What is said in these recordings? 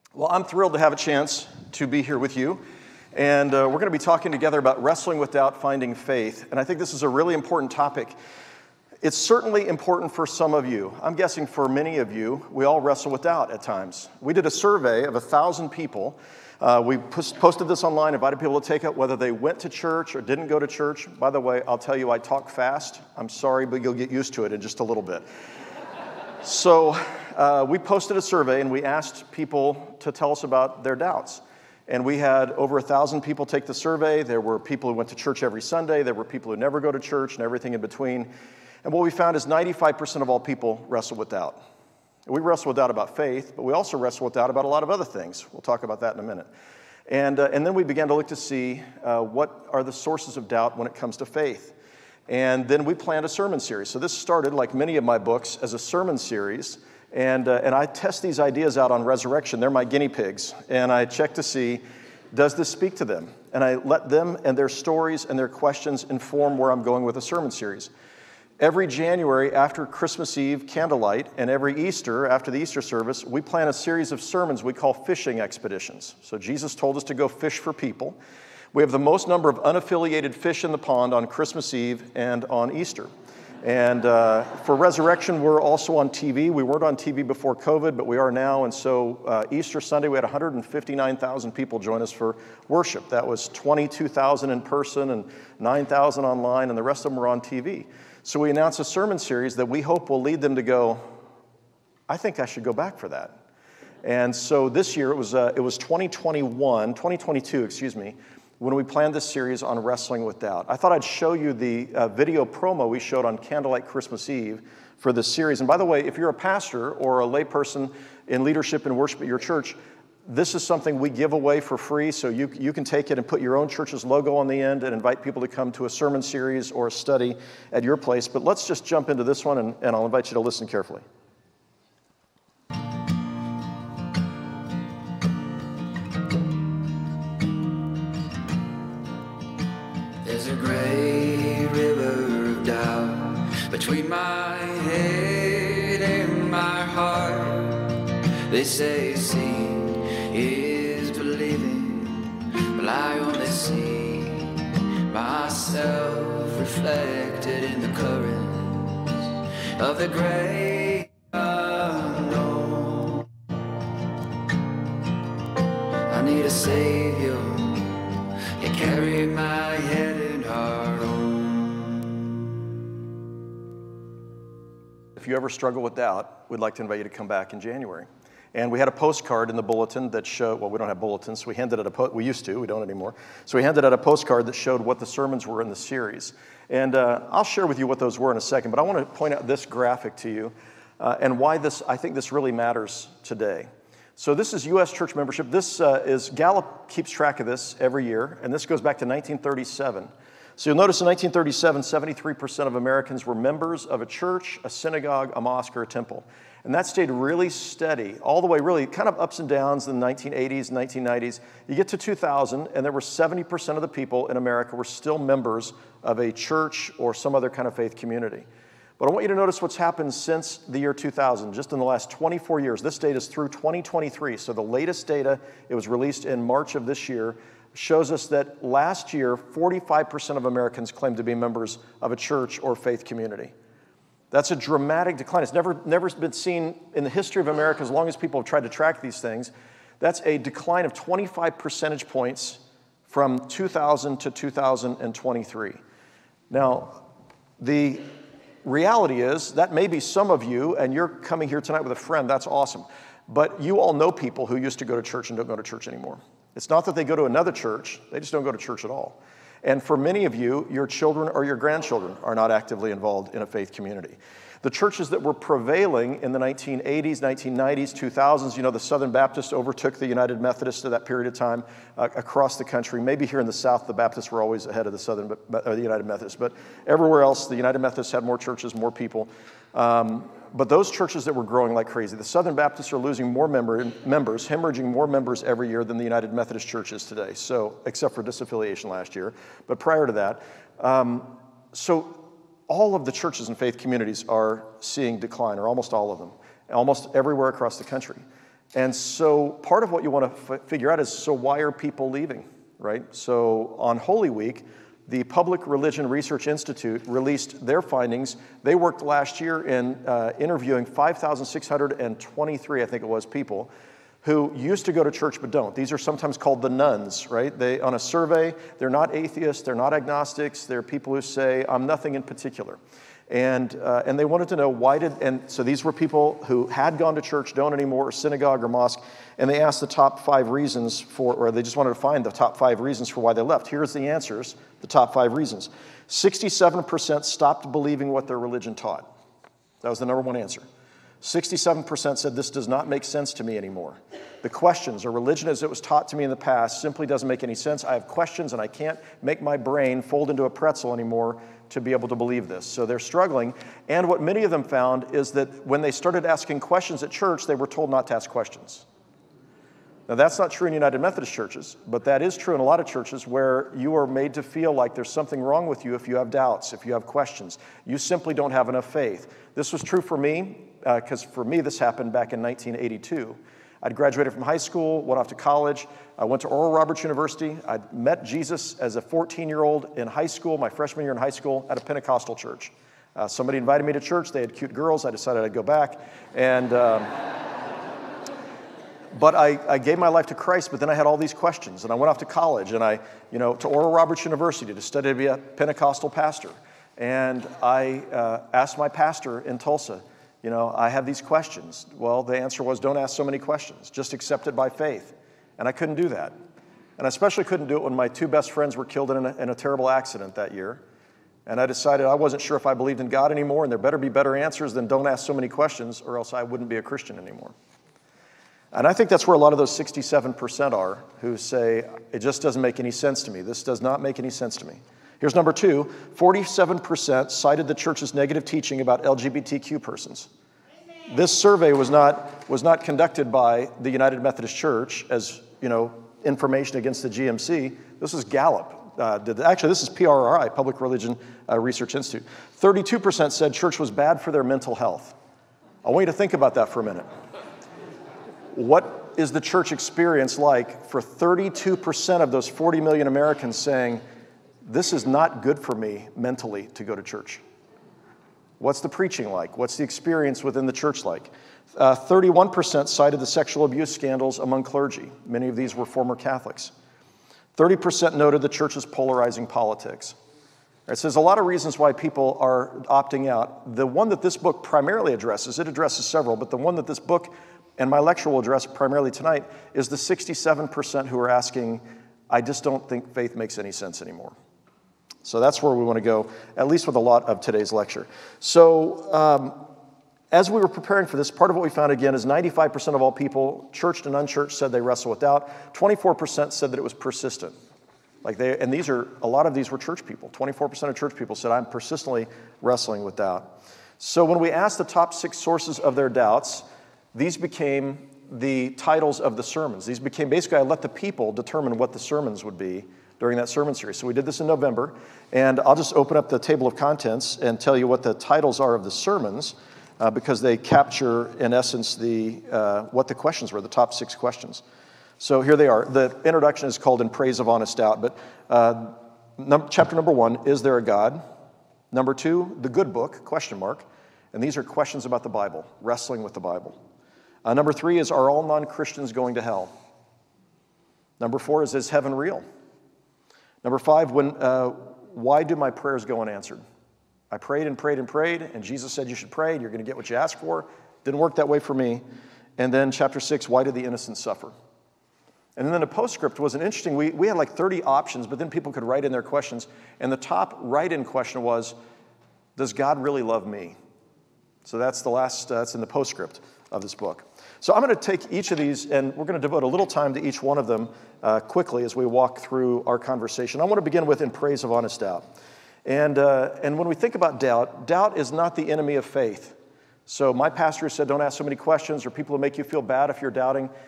Well, I'm thrilled to have a chance to be here with you, and we're going to be talking together about wrestling with doubt, finding faith, and I think this is a really important topic. It's certainly important for some of you. I'm guessing for many of you, we all wrestle with doubt at times. We did a survey of 1,000 people. We posted this online, invited people to take it, whether they went to church or didn't go to church. By the way, I'll tell you, I talk fast. I'm sorry, but you'll get used to it in just a little bit. So we posted a survey, and we asked people to tell us about their doubts. And we had over 1,000 people take the survey. There were people who went to church every Sunday. There were people who never go to church and everything in between. And what we found is 95% of all people wrestle with doubt. We wrestle with doubt about faith, but we also wrestle with doubt about a lot of other things. We'll talk about that in a minute. And then we began to look to see what are the sources of doubt when it comes to faith. And then we planned a sermon series. So this started, like many of my books, as a sermon series. And I test these ideas out on resurrection. They're my guinea pigs. And I check to see, does this speak to them? And I let them and their stories and their questions inform where I'm going with the sermon series. Every January after Christmas Eve candlelight and every Easter after the Easter service, we plan a series of sermons we call fishing expeditions. So Jesus told us to go fish for people. We have the most number of unaffiliated fish in the pond on Christmas Eve and on Easter. And for Resurrection, we're also on TV. We weren't on TV before COVID, but we are now. And so Easter Sunday, we had 159,000 people join us for worship. That was 22,000 in person and 9,000 online, and the rest of them were on TV. So we announced a sermon series that we hope will lead them to go, I think I should go back for that. And so this year, it was 2022, when we planned this series on wrestling with doubt. I thought I'd show you the video promo we showed on Candlelight Christmas Eve for this series. And by the way, if you're a pastor or a layperson in leadership and worship at your church, this is something we give away for free, so you can take it and put your own church's logo on the end and invite people to come to a sermon series or a study at your place. But let's just jump into this one, and I'll invite you to listen carefully. There's a gray river of doubt between my head and my heart. They say seeing is believing, but I only see myself reflected in the currents of the great unknown. I need a savior, you carry my head and heart on. If you ever struggle with doubt, we'd like to invite you to come back in January. And we had a postcard in the bulletin that showed, well, we don't have bulletins, so we handed out we used to, we don't anymore. So we handed out a postcard that showed what the sermons were in the series. And I'll share with you what those were in a second, but I want to point out this graphic to you and why I think this really matters today. So this is U.S. church membership. This is, Gallup keeps track of this every year, and this goes back to 1937. So you'll notice in 1937, 73% of Americans were members of a church, a synagogue, a mosque, or a temple. And that stayed really steady, all the way really kind of ups and downs in the 1980s and 1990s. You get to 2000, and there were 70% of the people in America were still members of a church or some other kind of faith community. But I want you to notice what's happened since the year 2000, just in the last 24 years. This data is through 2023, so the latest data, it was released in March of this year, shows us that last year, 45% of Americans claimed to be members of a church or faith community. That's a dramatic decline. It's never been seen in the history of America, as long as people have tried to track these things. That's a decline of 25 percentage points from 2000 to 2023. Now, the reality is that may be some of you, and you're coming here tonight with a friend, that's awesome. But you all know people who used to go to church and don't go to church anymore. It's not that they go to another church, they just don't go to church at all. And for many of you, your children or your grandchildren are not actively involved in a faith community. The churches that were prevailing in the 1980s, 1990s, 2000s, you know, the Southern Baptists overtook the United Methodists at that period of time across the country. Maybe here in the South, the Baptists were always ahead of the United Methodists. But everywhere else, the United Methodists had more churches, more people. But those churches that were growing like crazy, the Southern Baptists are losing more members, hemorrhaging more members every year than the United Methodist Church is today, so except for disaffiliation last year. But prior to that, so all of the churches and faith communities are seeing decline, or almost all of them, almost everywhere across the country. And so part of what you want to figure out is, so why are people leaving, right? So on Holy Week, the Public Religion Research Institute released their findings. They worked last year in interviewing 5,623, I think it was, people who used to go to church but don't. These are sometimes called the nones, right? They, on a survey, they're not atheists, they're not agnostics, they're people who say, I'm nothing in particular. And they wanted to know so these were people who had gone to church, don't anymore, or synagogue or mosque, and they asked the top 5 reasons or they just wanted to find the top 5 reasons for why they left. Here's the answers, the top 5 reasons. 67% stopped believing what their religion taught. That was the number one answer. 67% said, this does not make sense to me anymore. The questions, or religion as it was taught to me in the past, simply doesn't make any sense. I have questions and I can't make my brain fold into a pretzel anymore to be able to believe this. So they're struggling. And what many of them found is that when they started asking questions at church, they were told not to ask questions. Now, that's not true in United Methodist churches, but that is true in a lot of churches where you are made to feel like there's something wrong with you if you have doubts, if you have questions. You simply don't have enough faith. This was true for me, because for me, this happened back in 1982. I'd graduated from high school, went off to college. I went to Oral Roberts University. I'd met Jesus as a 14-year-old in high school, my freshman year in high school, at a Pentecostal church. Somebody invited me to church. They had cute girls. I decided I'd go back. And but I gave my life to Christ, but then I had all these questions. And I went off to college, and to Oral Roberts University to study to be a Pentecostal pastor. And I asked my pastor in Tulsa, I have these questions. Well, the answer was, don't ask so many questions. Just accept it by faith. And I couldn't do that. And I especially couldn't do it when my 2 best friends were killed in a terrible accident that year. And I decided I wasn't sure if I believed in God anymore, and there better be better answers than don't ask so many questions, or else I wouldn't be a Christian anymore. And I think that's where a lot of those 67% are, who say, it just doesn't make any sense to me. This does not make any sense to me. Here's number 2, 47% cited the church's negative teaching about LGBTQ persons. This survey was not conducted by the United Methodist Church as, information against the GMC. This is Gallup. This is PRRI, Public Religion Research Institute. 32% said church was bad for their mental health. I want you to think about that for a minute. What is the church experience like for 32% of those 40 million Americans saying, this is not good for me mentally to go to church? What's the preaching like? What's the experience within the church like? 31% cited the sexual abuse scandals among clergy. Many of these were former Catholics. 30% noted the church's polarizing politics. It says a lot of reasons why people are opting out. The one that this book primarily addresses, it addresses several, but the one that this book and my lecture will address primarily tonight is the 67% who are asking, I just don't think faith makes any sense anymore. So that's where we want to go, at least with a lot of today's lecture. So as we were preparing for this, part of what we found again is 95% of all people, churched and unchurched, said they wrestle with doubt. 24% said that it was persistent. A lot of these were church people. 24% of church people said, I'm persistently wrestling with doubt. So when we asked the top 6 sources of their doubts, these became the titles of the sermons. These became, basically, I let the people determine what the sermons would be during that sermon series. So we did this in November, and I'll just open up the table of contents and tell you what the titles are of the sermons, because they capture, in essence, what the questions were, the top 6 questions. So here they are. The introduction is called In Praise of Honest Doubt, but chapter number 1, Is There a God? Number 2, The Good Book, ? And these are questions about the Bible, wrestling with the Bible. Number 3 is, Are all non-Christians going to hell? Number 4 is heaven real? Number 5, why do my prayers go unanswered? I prayed and prayed and prayed, and Jesus said you should pray, and you're going to get what you ask for. Didn't work that way for me. And then chapter 6, why did the innocent suffer? And then the postscript was an interesting, we had like 30 options, but then people could write in their questions. And the top write-in question was, does God really love me? So that's that's in the postscript of this book. So I'm going to take each of these, and we're going to devote a little time to each one of them quickly as we walk through our conversation. I want to begin with In Praise of Honest Doubt. And when we think about doubt, doubt is not the enemy of faith. So my pastor said, don't ask so many questions, or people will make you feel bad if you're doubting.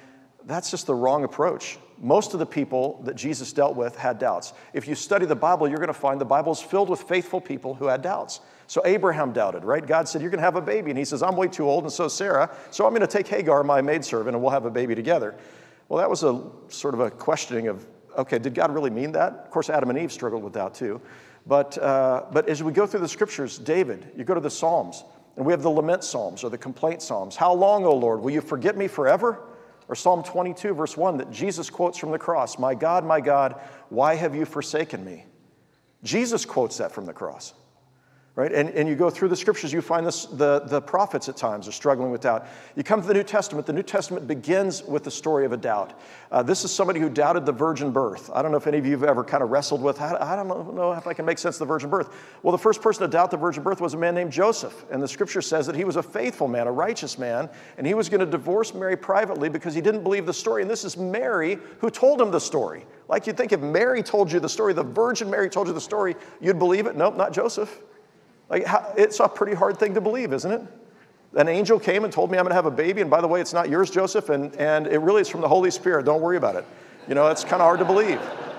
That's just the wrong approach. Most of the people that Jesus dealt with had doubts. If you study the Bible, you're going to find the Bible is filled with faithful people who had doubts. So Abraham doubted, right? God said, you're going to have a baby. And he says, I'm way too old, and so is Sarah. So I'm going to take Hagar, my maidservant, and we'll have a baby together. Well, that was a sort of a questioning of, okay, did God really mean that? Of course, Adam and Eve struggled with doubt too. But as we go through the scriptures, David, you go to the Psalms, and we have the lament Psalms or the complaint Psalms. How long, O Lord, will you forget me forever? Or Psalm 22, verse 1, that Jesus quotes from the cross, my God, why have you forsaken me? Jesus quotes that from the cross. Right? And you go through the scriptures, you find this, the prophets at times are struggling with doubt. You come to the New Testament. The New Testament begins with the story of a doubt. This is somebody who doubted the virgin birth. I don't know if any of you have ever kind of wrestled with, I don't know if I can make sense of the virgin birth. Well, the first person to doubt the virgin birth was a man named Joseph. And the scripture says that he was a faithful man, a righteous man, and he was going to divorce Mary privately because he didn't believe the story. And this is Mary who told him the story. Like you'd think if Mary told you the story, the Virgin Mary told you the story, you'd believe it. Nope, not Joseph. Like, it's a pretty hard thing to believe, isn't it? An angel came and told me I'm going to have a baby, and by the way, it's not yours, Joseph, and it really is from the Holy Spirit. Don't worry about it. You know, it's kind of hard to believe.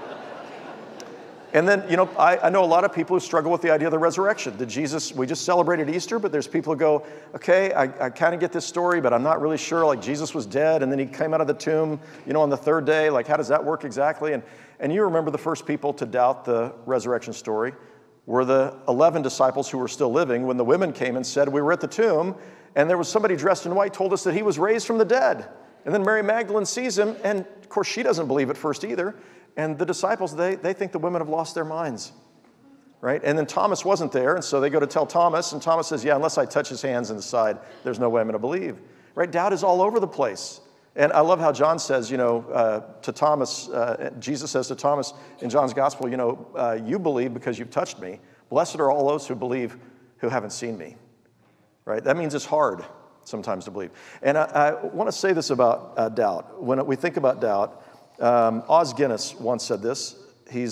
And then, you know, I know a lot of people who struggle with the idea of the resurrection. We just celebrated Easter, but there's people who go, okay, I kind of get this story, but I'm not really sure. Like, Jesus was dead, and then he came out of the tomb, you know, on the third day. Like, how does that work exactly? And you remember the first people to doubt the resurrection story were the 11 disciples who were still living when the women came and said, we were at the tomb, and there was somebody dressed in white told us that he was raised from the dead. And then Mary Magdalene sees him, and of course she doesn't believe at first either. And the disciples, they think the women have lost their minds, right? And then Thomas wasn't there, and so they go to tell Thomas, and Thomas says, yeah, unless I touch his hands in the side, there's no way I'm going to believe, right? Doubt is all over the place. And I love how John says, you know, to Thomas, Jesus says to Thomas in John's gospel, you know, you believe because you've touched me. Blessed are all those who believe who haven't seen me, right? That means it's hard sometimes to believe. And I want to say this about doubt. When we think about doubt, Os Guinness once said this. He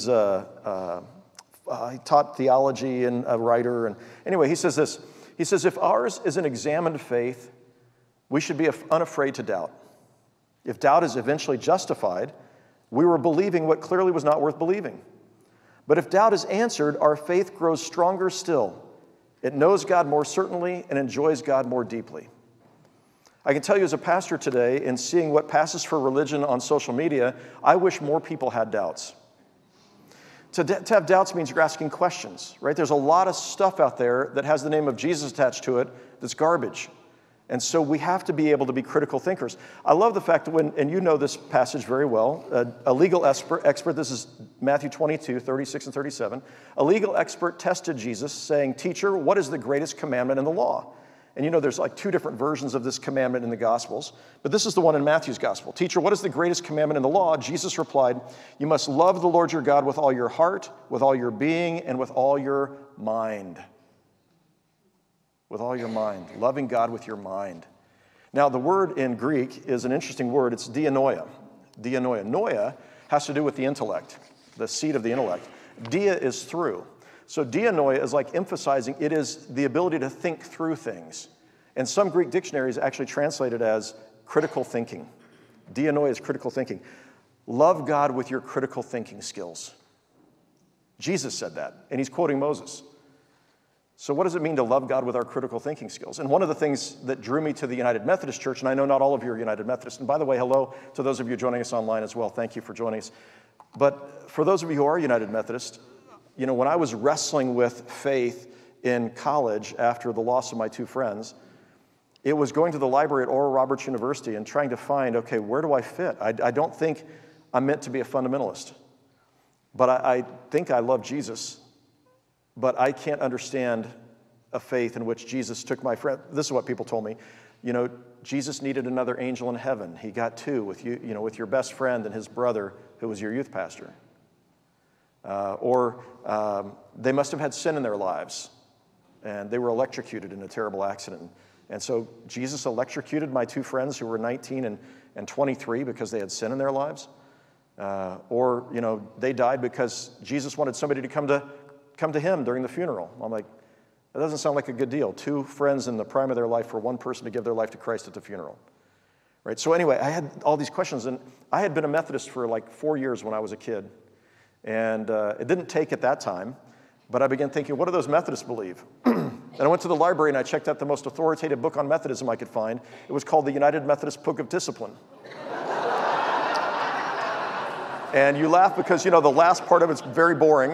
taught theology and a writer. And anyway, he says this. He says, if ours is an examined faith, we should be unafraid to doubt. If doubt is eventually justified, we were believing what clearly was not worth believing. But if doubt is answered, our faith grows stronger still. It knows God more certainly and enjoys God more deeply. I can tell you as a pastor today, in seeing what passes for religion on social media, I wish more people had doubts. To have doubts means you're asking questions, right? There's a lot of stuff out there that has the name of Jesus attached to it that's garbage. And so we have to be able to be critical thinkers. I love the fact that and you know this passage very well, a legal expert, this is Matthew 22, 36 and 37. A legal expert tested Jesus saying, teacher, what is the greatest commandment in the law? And you know there's like two different versions of this commandment in the Gospels, but this is the one in Matthew's Gospel. Teacher, what is the greatest commandment in the law? Jesus replied, you must love the Lord your God with all your heart, with all your being, and with all your mind. With all your mind, loving God with your mind. Now, the word in Greek is an interesting word. It's dianoia. Dianoia. Noia has to do with the intellect, the seat of the intellect. Dia is through. So dianoia is like emphasizing it is the ability to think through things. And some Greek dictionaries actually translate it as critical thinking. Dianoia is critical thinking. Love God with your critical thinking skills. Jesus said that, and he's quoting Moses. So what does it mean to love God with our critical thinking skills? And one of the things that drew me to the United Methodist Church, and I know not all of you are United Methodist, and by the way, hello to those of you joining us online as well. Thank you for joining us. But for those of you who are United Methodist, you know, when I was wrestling with faith in college after the loss of my two friends, it was going to the library at Oral Roberts University and trying to find, okay, where do I fit? I don't think I'm meant to be a fundamentalist, but I think I love Jesus. But I can't understand a faith in which Jesus took my friend. This is what people told me. You know, Jesus needed another angel in heaven. He got two with you know, with your best friend and his brother, who was your youth pastor. Or they must have had sin in their lives, and they were electrocuted in a terrible accident. And so Jesus electrocuted my two friends who were 19 and 23 because they had sin in their lives. Or, you know, they died because Jesus wanted somebody to come to him during the funeral. I'm like, that doesn't sound like a good deal. Two friends in the prime of their life for one person to give their life to Christ at the funeral, right? So anyway, I had all these questions, and I had been a Methodist for like 4 years when I was a kid. And it didn't take at that time, but I began thinking, what do those Methodists believe? And I went to the library and I checked out the most authoritative book on Methodism I could find. It was called the United Methodist Book of Discipline. And you laugh because, the last part of it's very boring.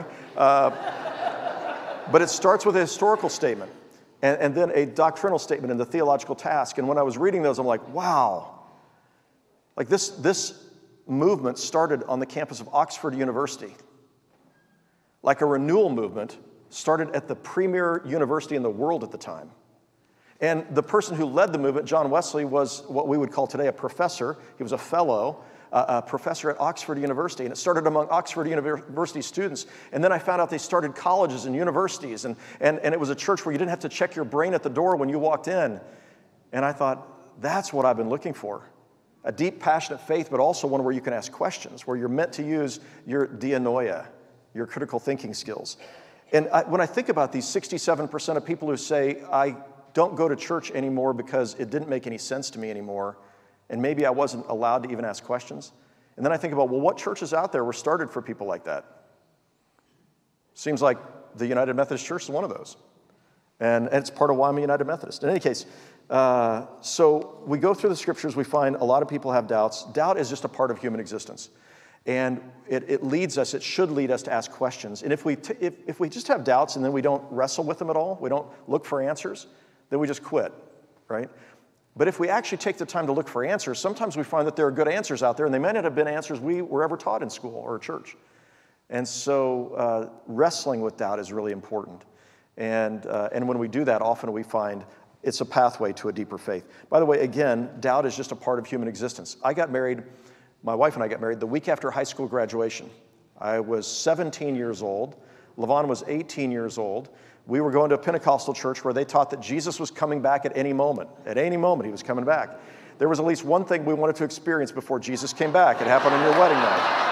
But it starts with a historical statement and then a doctrinal statement and the theological task. And when I was reading those, I'm like, wow. Like this movement started on the campus of Oxford University. Like a renewal movement started at the premier university in the world at the time. And the person who led the movement, John Wesley, was what we would call today a professor. He was a fellow, a professor at Oxford University, and it started among Oxford University students. And then I found out they started colleges and universities, and it was a church where you didn't have to check your brain at the door when you walked in. And I thought, that's what I've been looking for. A deep, passionate faith, but also one where you can ask questions, where you're meant to use your dianoia, your critical thinking skills. And when I think about these 67% of people who say, I don't go to church anymore because it didn't make any sense to me anymore, and maybe I wasn't allowed to even ask questions. And then I think about, well, what churches out there were started for people like that? Seems like the United Methodist Church is one of those. And it's part of why I'm a United Methodist. In any case, so we go through the scriptures, we find a lot of people have doubts. Doubt is just a part of human existence. And it leads us, it should lead us to ask questions. And if we just have doubts and then we don't wrestle with them at all, we don't look for answers, then we just quit, right? But if we actually take the time to look for answers, sometimes we find that there are good answers out there, and they might not have been answers we were ever taught in school or church. And so wrestling with doubt is really important. And when we do that, often we find it's a pathway to a deeper faith. By the way, again, doubt is just a part of human existence. My wife and I got married the week after high school graduation. I was 17 years old. LaVon was 18 years old. We were going to a Pentecostal church where they taught that Jesus was coming back at any moment. At any moment, he was coming back. There was at least one thing we wanted to experience before Jesus came back. It happened on your wedding night.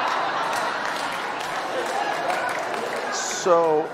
So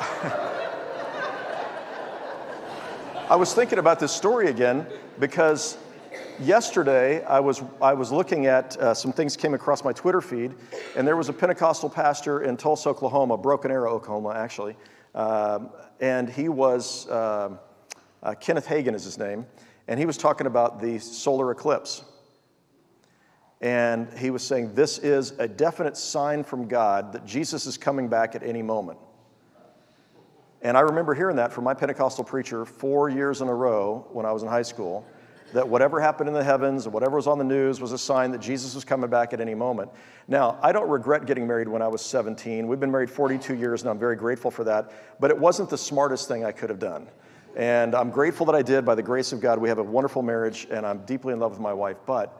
I was thinking about this story again because yesterday I was looking at some things came across my Twitter feed, and there was a Pentecostal pastor in Tulsa, Oklahoma, Broken Arrow, Oklahoma, actually. And he was, Kenneth Hagin is his name, and he was talking about the solar eclipse. And he was saying, this is a definite sign from God that Jesus is coming back at any moment. And I remember hearing that from my Pentecostal preacher 4 years in a row when I was in high school, that whatever happened in the heavens and whatever was on the news was a sign that Jesus was coming back at any moment. Now, I don't regret getting married when I was 17. We've been married 42 years, and I'm very grateful for that. But it wasn't the smartest thing I could have done. And I'm grateful that I did. By the grace of God, we have a wonderful marriage, and I'm deeply in love with my wife. But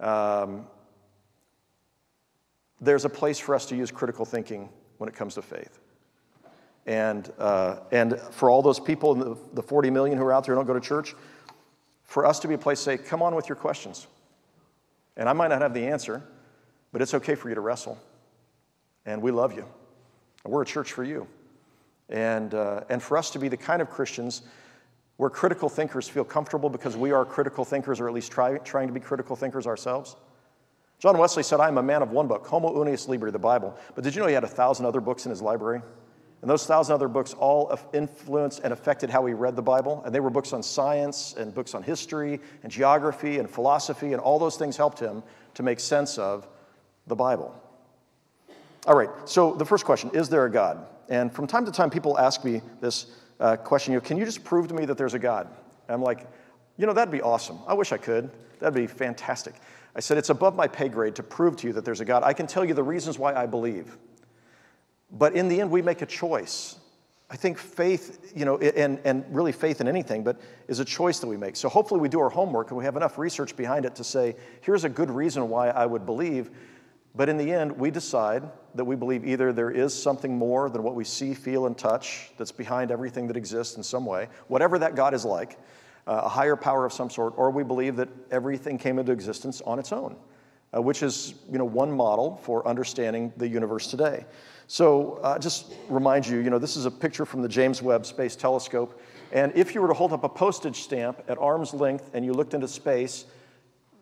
there's a place for us to use critical thinking when it comes to faith. And for all those people, the 40 million who are out there who don't go to church, for us to be a place to say, come on with your questions. And I might not have the answer, but it's okay for you to wrestle. And we love you. And we're a church for you. And for us to be the kind of Christians where critical thinkers feel comfortable because we are critical thinkers, or at least trying to be critical thinkers ourselves. John Wesley said, I am a man of one book, Homo Unius Liber, the Bible. But did you know he had 1,000 other books in his library? And those 1,000 other books all influenced and affected how he read the Bible. And they were books on science and books on history and geography and philosophy, and all those things helped him to make sense of the Bible. All right, so the first question, is there a God? And from time to time, people ask me this question, can you just prove to me that there's a God? And I'm like, that'd be awesome. I wish I could. That'd be fantastic. I said, it's above my pay grade to prove to you that there's a God. I can tell you the reasons why I believe. But in the end, we make a choice. I think faith, and really faith in anything, but is a choice that we make. So hopefully we do our homework and we have enough research behind it to say, here's a good reason why I would believe. But in the end, we decide that we believe either there is something more than what we see, feel, and touch that's behind everything that exists in some way, whatever that God is like, a higher power of some sort, or we believe that everything came into existence on its own, which is one model for understanding the universe today. So just remind you, this is a picture from the James Webb Space Telescope. And if you were to hold up a postage stamp at arm's length and you looked into space,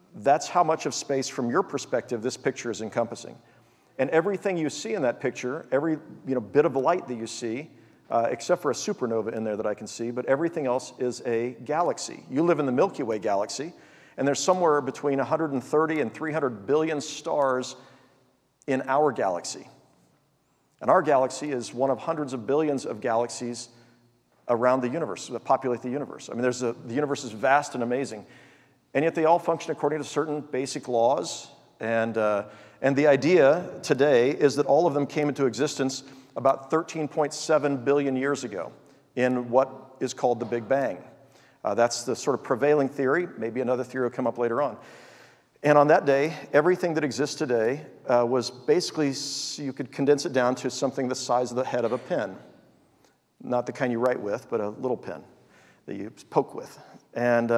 That's how much of space, from your perspective, this picture is encompassing. And everything you see in that picture, every bit of light that you see, except for a supernova in there that I can see, but everything else is a galaxy. You live in the Milky Way galaxy, and there's somewhere between 130 and 300 billion stars in our galaxy. And our galaxy is one of hundreds of billions of galaxies around the universe that populate the universe. I mean, the universe is vast and amazing, and yet they all function according to certain basic laws. And the idea today is that all of them came into existence about 13.7 billion years ago in what is called the Big Bang. That's the sort of prevailing theory. Maybe another theory will come up later on. And on that day, everything that exists today was basically, you could condense it down to something the size of the head of a pen. Not the kind you write with, but a little pen that you poke with. And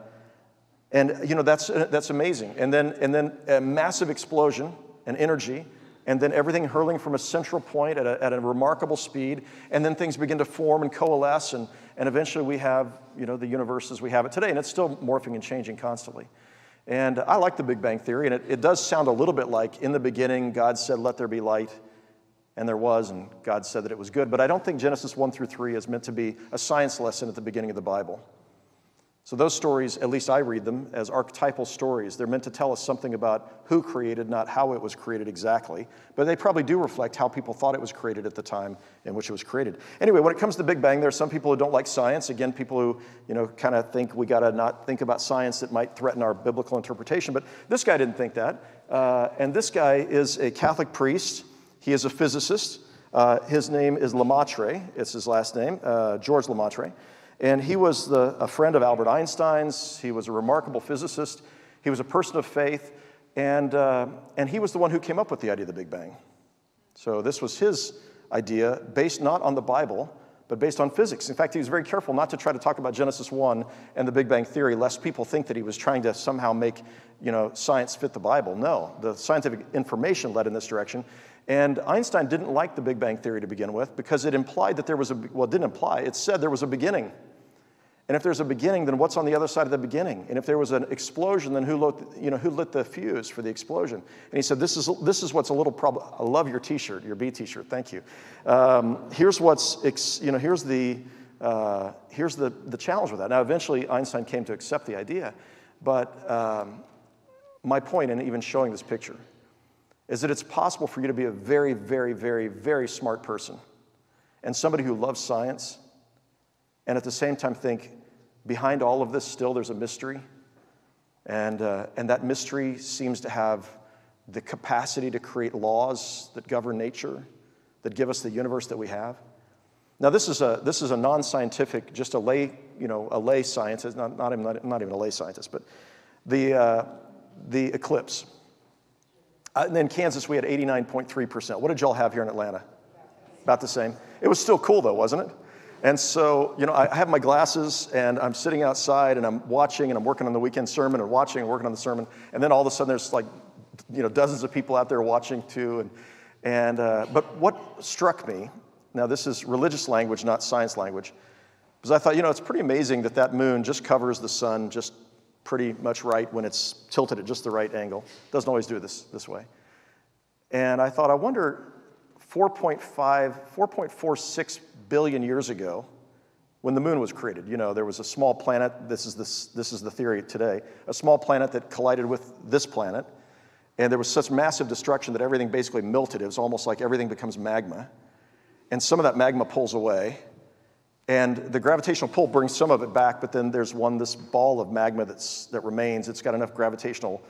that's amazing. And then a massive explosion and energy, and then everything hurling from a central point at a remarkable speed, and then things begin to form and coalesce, and eventually we have the universe as we have it today, and it's still morphing and changing constantly. And I like the Big Bang Theory, and it does sound a little bit like, in the beginning, God said, let there be light, and there was, and God said that it was good. But I don't think Genesis 1 through 3 is meant to be a science lesson at the beginning of the Bible. So those stories, at least I read them, as archetypal stories. They're meant to tell us something about who created, not how it was created exactly. But they probably do reflect how people thought it was created at the time in which it was created. Anyway, when it comes to Big Bang, there are some people who don't like science. Again, people who kind of think we got to not think about science that might threaten our biblical interpretation. But this guy didn't think that. And this guy is a Catholic priest. He is a physicist. His name is Lemaitre. It's his last name, George Lemaitre. And he was a friend of Albert Einstein's. He was a remarkable physicist. He was a person of faith. And he was the one who came up with the idea of the Big Bang. So this was his idea, based not on the Bible, but based on physics. In fact, he was very careful not to try to talk about Genesis 1 and the Big Bang Theory, lest people think that he was trying to somehow make science fit the Bible. No, the scientific information led in this direction. And Einstein didn't like the Big Bang Theory to begin with because it implied that there was it didn't imply, it said there was a beginning. And if there's a beginning, then what's on the other side of the beginning? And if there was an explosion, then who lit the fuse for the explosion? And he said, this is what's a little problem. I love your T-shirt, your B T-shirt. Thank you. Here's here's the challenge with that. Now, eventually, Einstein came to accept the idea, but my point in even showing this picture is that it's possible for you to be a very, very, very, very smart person and somebody who loves science, and at the same time think, behind all of this still there's a mystery, and that mystery seems to have the capacity to create laws that govern nature, that give us the universe that we have. Now this is a non-scientific, just a lay scientist, not even a lay scientist, but the eclipse. And in Kansas we had 89.3%. What did y'all have here in Atlanta? About the same. It was still cool though, wasn't it? And so, I have my glasses, and I'm sitting outside, and I'm watching, and I'm working on the weekend sermon, and watching and working on the sermon, and then all of a sudden there's dozens of people out there watching too, but what struck me, now this is religious language, not science language, because I thought, it's pretty amazing that moon just covers the sun just pretty much right when it's tilted at just the right angle. It doesn't always do it this way. And I thought, I wonder, 4.46 billion years ago, when the moon was created, there was a small planet. This is the theory today. A small planet that collided with this planet, and there was such massive destruction that everything basically melted. It was almost like everything becomes magma, and some of that magma pulls away, and the gravitational pull brings some of it back. But then there's this ball of magma that remains. It's got enough gravitational,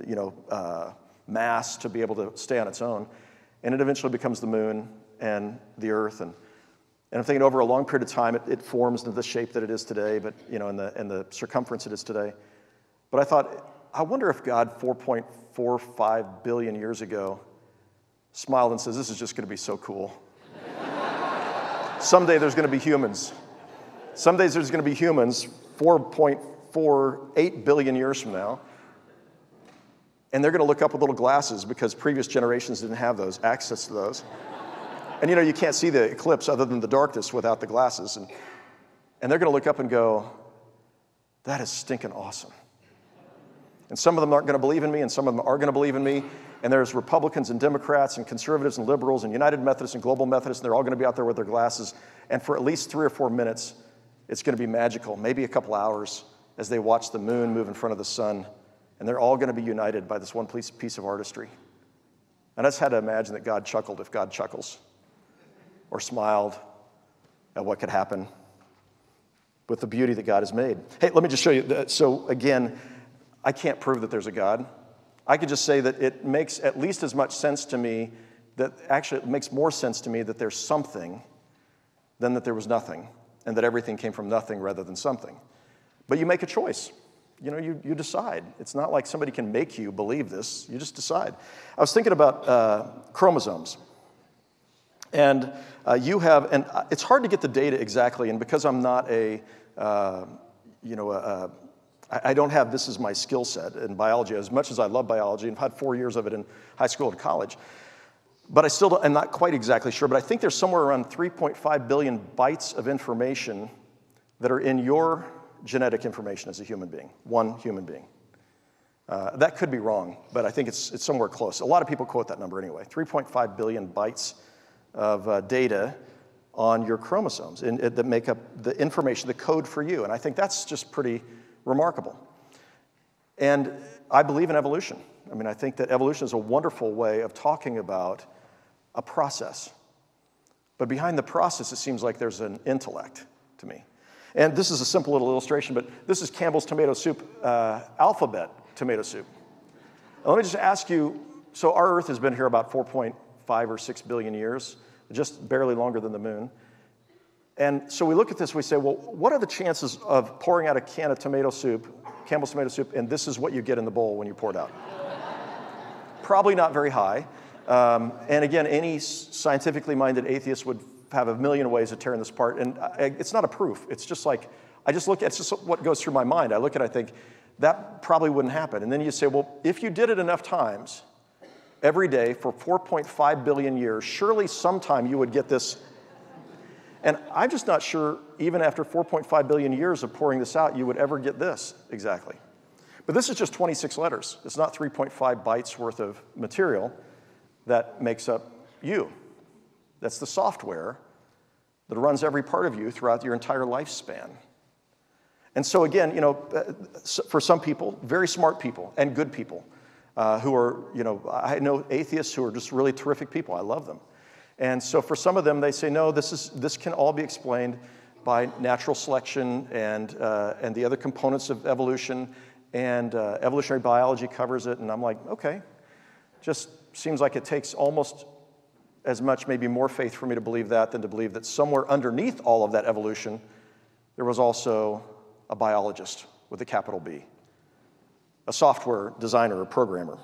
mass to be able to stay on its own, and it eventually becomes the moon and the Earth, and I'm thinking over a long period of time, it forms into the shape that it is today, but in the circumference it is today. But I thought, I wonder if God 4.45 billion years ago smiled and says, this is just going to be so cool. Someday there's going to be humans. Some days there's going to be humans 4.48 billion years from now, and they're going to look up with little glasses because previous generations didn't have access to those. And you can't see the eclipse other than the darkness without the glasses. And they're going to look up and go, that is stinking awesome. And some of them aren't going to believe in me, and some of them are going to believe in me. And there's Republicans and Democrats and conservatives and liberals and United Methodists and Global Methodists, and they're all going to be out there with their glasses. And for at least 3 or 4 minutes, it's going to be magical, maybe a couple hours, as they watch the moon move in front of the sun. And they're all going to be united by this one piece of artistry. And I just had to imagine that God chuckled if God chuckles, or smiled at what could happen with the beauty that God has made. Hey, let me just show you. So again, I can't prove that there's a God. I could just say that it makes at least as much sense to me, that actually it makes more sense to me that there's something than that there was nothing, and that everything came from nothing rather than something. But you make a choice. You know, you decide. It's not like somebody can make you believe this. You just decide. I was thinking about chromosomes. And it's hard to get the data exactly, and because I'm not I don't have this as my skill set in biology, as much as I love biology, and I've had 4 years of it in high school and college. But I'm not quite exactly sure, but I think there's somewhere around 3.5 billion bytes of information that are in your genetic information as a human being, one human being. That could be wrong, but I think it's somewhere close. A lot of people quote that number anyway. 3.5 billion bytes of data on your chromosomes that make up the information, the code for you. And I think that's just pretty remarkable. And I believe in evolution. I mean, I think that evolution is a wonderful way of talking about a process. But behind the process, it seems like there's an intellect to me. And this is a simple little illustration, but this is Campbell's tomato soup, alphabet tomato soup. Now, let me just ask you, so our Earth has been here about 4.5 or 6 billion years, just barely longer than the moon. And so we look at this, we say, well, what are the chances of pouring out a can of tomato soup, Campbell's tomato soup, and this is what you get in the bowl when you pour it out? Probably not very high. And again, any scientifically minded atheist would have a million ways of tearing this apart. And it's not a proof. It's just like, it's just what goes through my mind. I look at it, I think, that probably wouldn't happen. And then you say, well, if you did it enough times, every day for 4.5 billion years, surely sometime you would get this. And I'm just not sure, even after 4.5 billion years of pouring this out, you would ever get this exactly. But this is just 26 letters. It's not 3.5 bytes worth of material that makes up you. That's the software that runs every part of you throughout your entire lifespan. And so again, for some people, very smart people and good people, who are, I know atheists who are just really terrific people. I love them. And so for some of them, they say, no, this can all be explained by natural selection and the other components of evolution, and evolutionary biology covers it. And I'm like, okay, just seems like it takes almost as much, maybe more faith for me to believe that than to believe that somewhere underneath all of that evolution, there was also a biologist with a capital B, a software designer or programmer.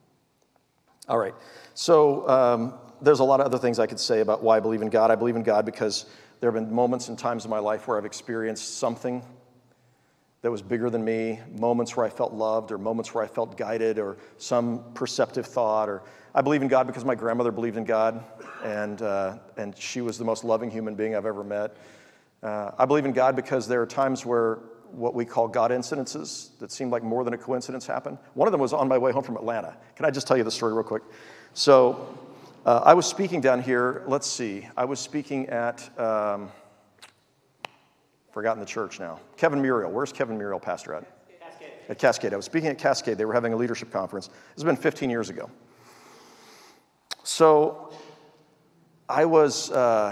All right, so there's a lot of other things I could say about why I believe in God. I believe in God because there have been moments and times in my life where I've experienced something that was bigger than me, moments where I felt loved, or moments where I felt guided, or some perceptive thought. Or I believe in God because my grandmother believed in God, and she was the most loving human being I've ever met. I believe in God because there are times where what we call God incidences that seem like more than a coincidence happen. One of them was on my way home from Atlanta. Can I just tell you the story real quick? So I was speaking down here, let's see, I was speaking at, forgotten the church now, Kevin Muriel. Where's Kevin Muriel pastor at? Cascade. At Cascade. I was speaking at Cascade. They were having a leadership conference. This has been 15 years ago. So I was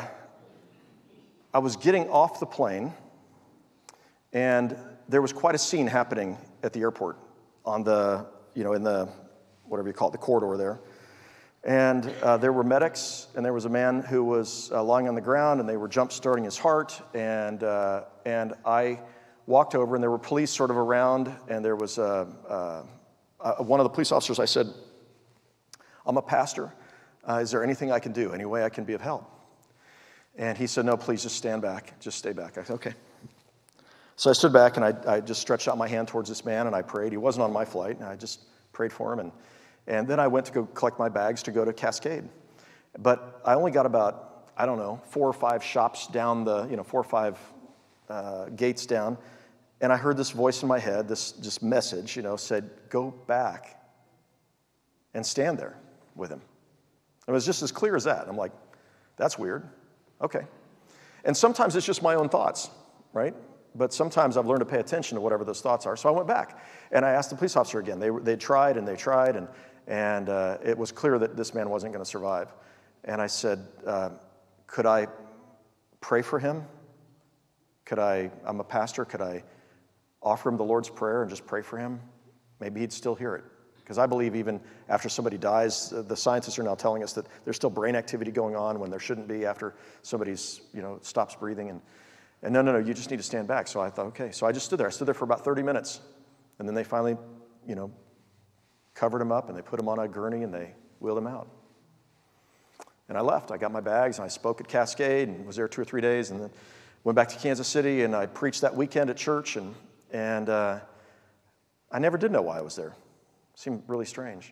getting off the plane, and there was quite a scene happening at the airport on the, in the, whatever you call it, the corridor there. And there were medics, and there was a man who was lying on the ground, and they were jump-starting his heart. And I walked over, and there were police sort of around, and there was one of the police officers. I said, I'm a pastor. Is there anything I can do? Any way I can be of help? And he said, no, please just stand back. Just stay back. I said, okay. So I stood back, and I just stretched out my hand towards this man, and I prayed. He wasn't on my flight, and I just prayed for him. And then I went to go collect my bags to go to Cascade. But I only got about, 4 or 5 shops down the, 4 or 5 gates down. And I heard this voice in my head, this just message, said, go back and stand there with him. It was just as clear as that. I'm like, that's weird. Okay. And sometimes it's just my own thoughts, right? But sometimes I've learned to pay attention to whatever those thoughts are. So I went back and I asked the police officer again. They tried and it was clear that this man wasn't going to survive. And I said, could I pray for him? I'm a pastor, could I offer him the Lord's Prayer and just pray for him? Maybe he'd still hear it. Because I believe even after somebody dies, the scientists are now telling us that there's still brain activity going on when there shouldn't be after somebody's, stops breathing. And no, you just need to stand back. So I thought, okay. So I just stood there. I stood there for about 30 minutes. And then they finally, covered him up and they put him on a gurney and they wheeled him out. And I left. I got my bags and I spoke at Cascade and was there 2 or 3 days and then went back to Kansas City and I preached that weekend at church and I never did know why I was there. It seemed really strange.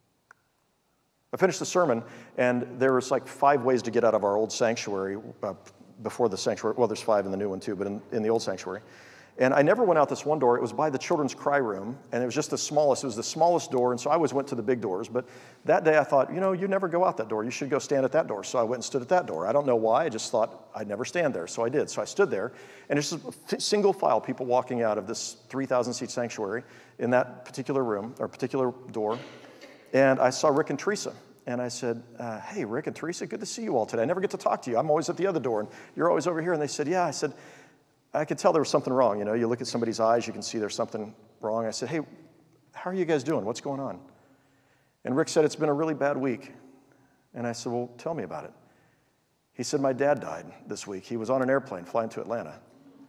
I finished the sermon and there was like 5 ways to get out of our old sanctuary before the sanctuary. Well, there's 5 in the new one too, but in the old sanctuary. And I never went out this one door. It was by the children's cry room, and it was just the smallest. It was the smallest door, and so I always went to the big doors. But that day I thought, you never go out that door. You should go stand at that door. So I went and stood at that door. I don't know why. I just thought I'd never stand there. So I did. So I stood there, and it's just single file people walking out of this 3,000-seat sanctuary in that particular room, or particular door. And I saw Rick and Teresa. And I said, hey, Rick and Teresa, good to see you all today. I never get to talk to you. I'm always at the other door, and you're always over here. And they said, yeah. I said, I could tell there was something wrong. You look at somebody's eyes, you can see there's something wrong. I said, hey, how are you guys doing? What's going on? And Rick said, it's been a really bad week. And I said, well, tell me about it. He said, my dad died this week. He was on an airplane flying to Atlanta.